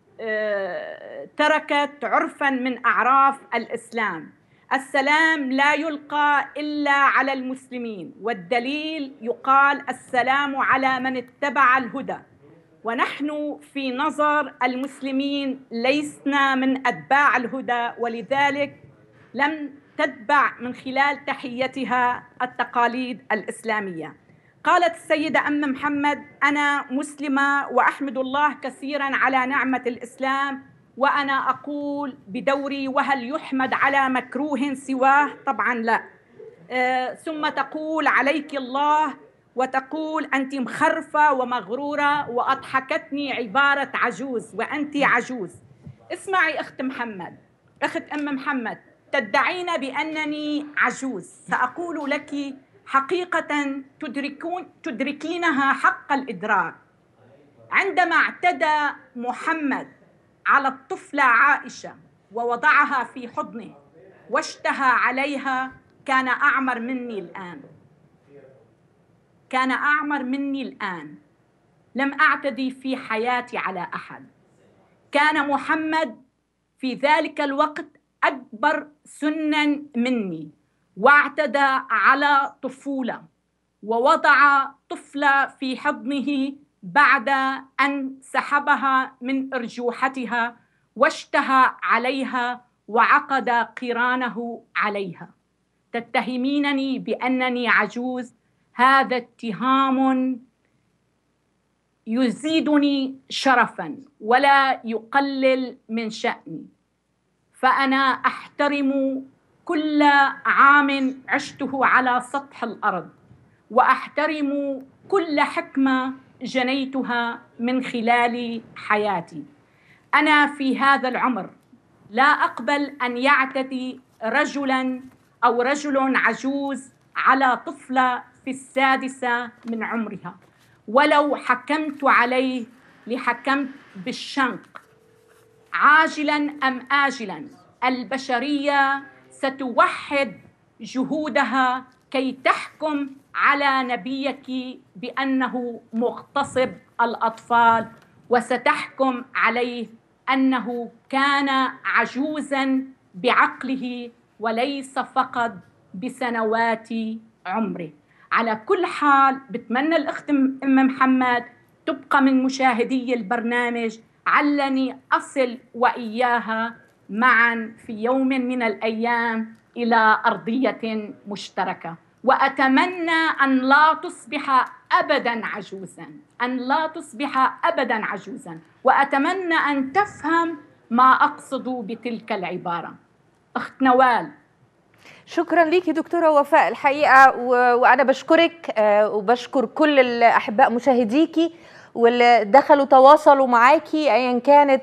تركت عرفا من أعراف الإسلام. السلام لا يلقى إلا على المسلمين، والدليل يقال السلام على من اتبع الهدى، ونحن في نظر المسلمين لسنا من أتباع الهدى، ولذلك لم تتبع من خلال تحيتها التقاليد الإسلامية. قالت السيدة أم محمد: أنا مسلمة وأحمد الله كثيرا على نعمة الإسلام، وأنا أقول بدوري: وهل يحمد على مكروه سواه؟ طبعا لا. ثم تقول: عليك الله، وتقول: أنت مخرفة ومغرورة، وأضحكتني عبارة عجوز، وأنت عجوز. اسمعي أخت محمد، أخت أم محمد، تدعين بأنني عجوز، سأقول لك حقيقة تدركينها حق الإدراك. عندما اعتدى محمد على الطفلة عائشة ووضعها في حضنه واشتهى عليها، كان أعمر مني الآن، كان أعمر مني الآن. لم أعتدي في حياتي على أحد. كان محمد في ذلك الوقت أكبر سنا مني، واعتدى على طفولة ووضع طفلة في حضنه بعد أن سحبها من أرجوحتها واشتهى عليها وعقد قرانه عليها. تتهمينني بأنني عجوز، هذا اتهام يزيدني شرفا ولا يقلل من شأني، فأنا أحترم كل عام عشته على سطح الأرض، وأحترم كل حكمة جنيتها من خلال حياتي. أنا في هذا العمر لا أقبل أن يعتدي رجلاً أو رجل عجوز على طفلة في السادسة من عمرها، ولو حكمت عليه لحكمت بالشنق. عاجلاً أم آجلاً البشرية ستوحد جهودها كي تحكم على نبيك بأنه مغتصب الأطفال، وستحكم عليه أنه كان عجوزاً بعقله وليس فقط بسنوات عمره. على كل حال بتمنى الأخت أم محمد تبقى من مشاهدي البرنامج، علني أصل وإياها معا في يوم من الأيام إلى أرضية مشتركة، وأتمنى أن لا تصبح أبدا عجوزا، أن لا تصبح أبدا عجوزا، وأتمنى أن تفهم ما أقصد بتلك العبارة. أخت نوال. شكرا ليكي دكتورة وفاء الحقيقة، وأنا بشكرك وبشكر كل الأحباء مشاهديكي واللي دخلوا تواصلوا معاكي أيا كانت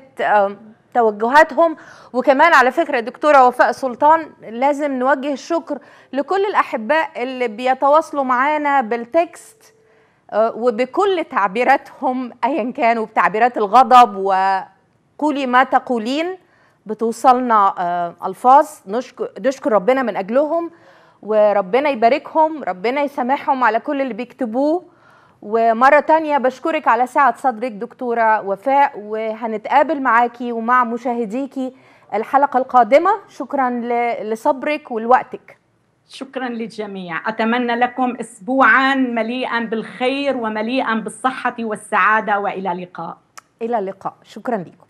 توجهاتهم. وكمان على فكرة دكتورة وفاء سلطان لازم نوجه الشكر لكل الأحباء اللي بيتواصلوا معانا بالتكست وبكل تعبيراتهم أيا كانوا، بتعبيرات الغضب وقولي ما تقولين، بتوصلنا ألفاظ نشكر ربنا من أجلهم، وربنا يباركهم، ربنا يسامحهم على كل اللي بيكتبوه. ومرة تانية بشكرك على سعة صدرك دكتورة وفاء، وهنتقابل معاكي ومع مشاهديكي الحلقة القادمة. شكرا لصبرك ولوقتك. شكرا للجميع، أتمنى لكم أسبوعا مليئا بالخير ومليئا بالصحة والسعادة، وإلى اللقاء. إلى اللقاء، شكرا لكم.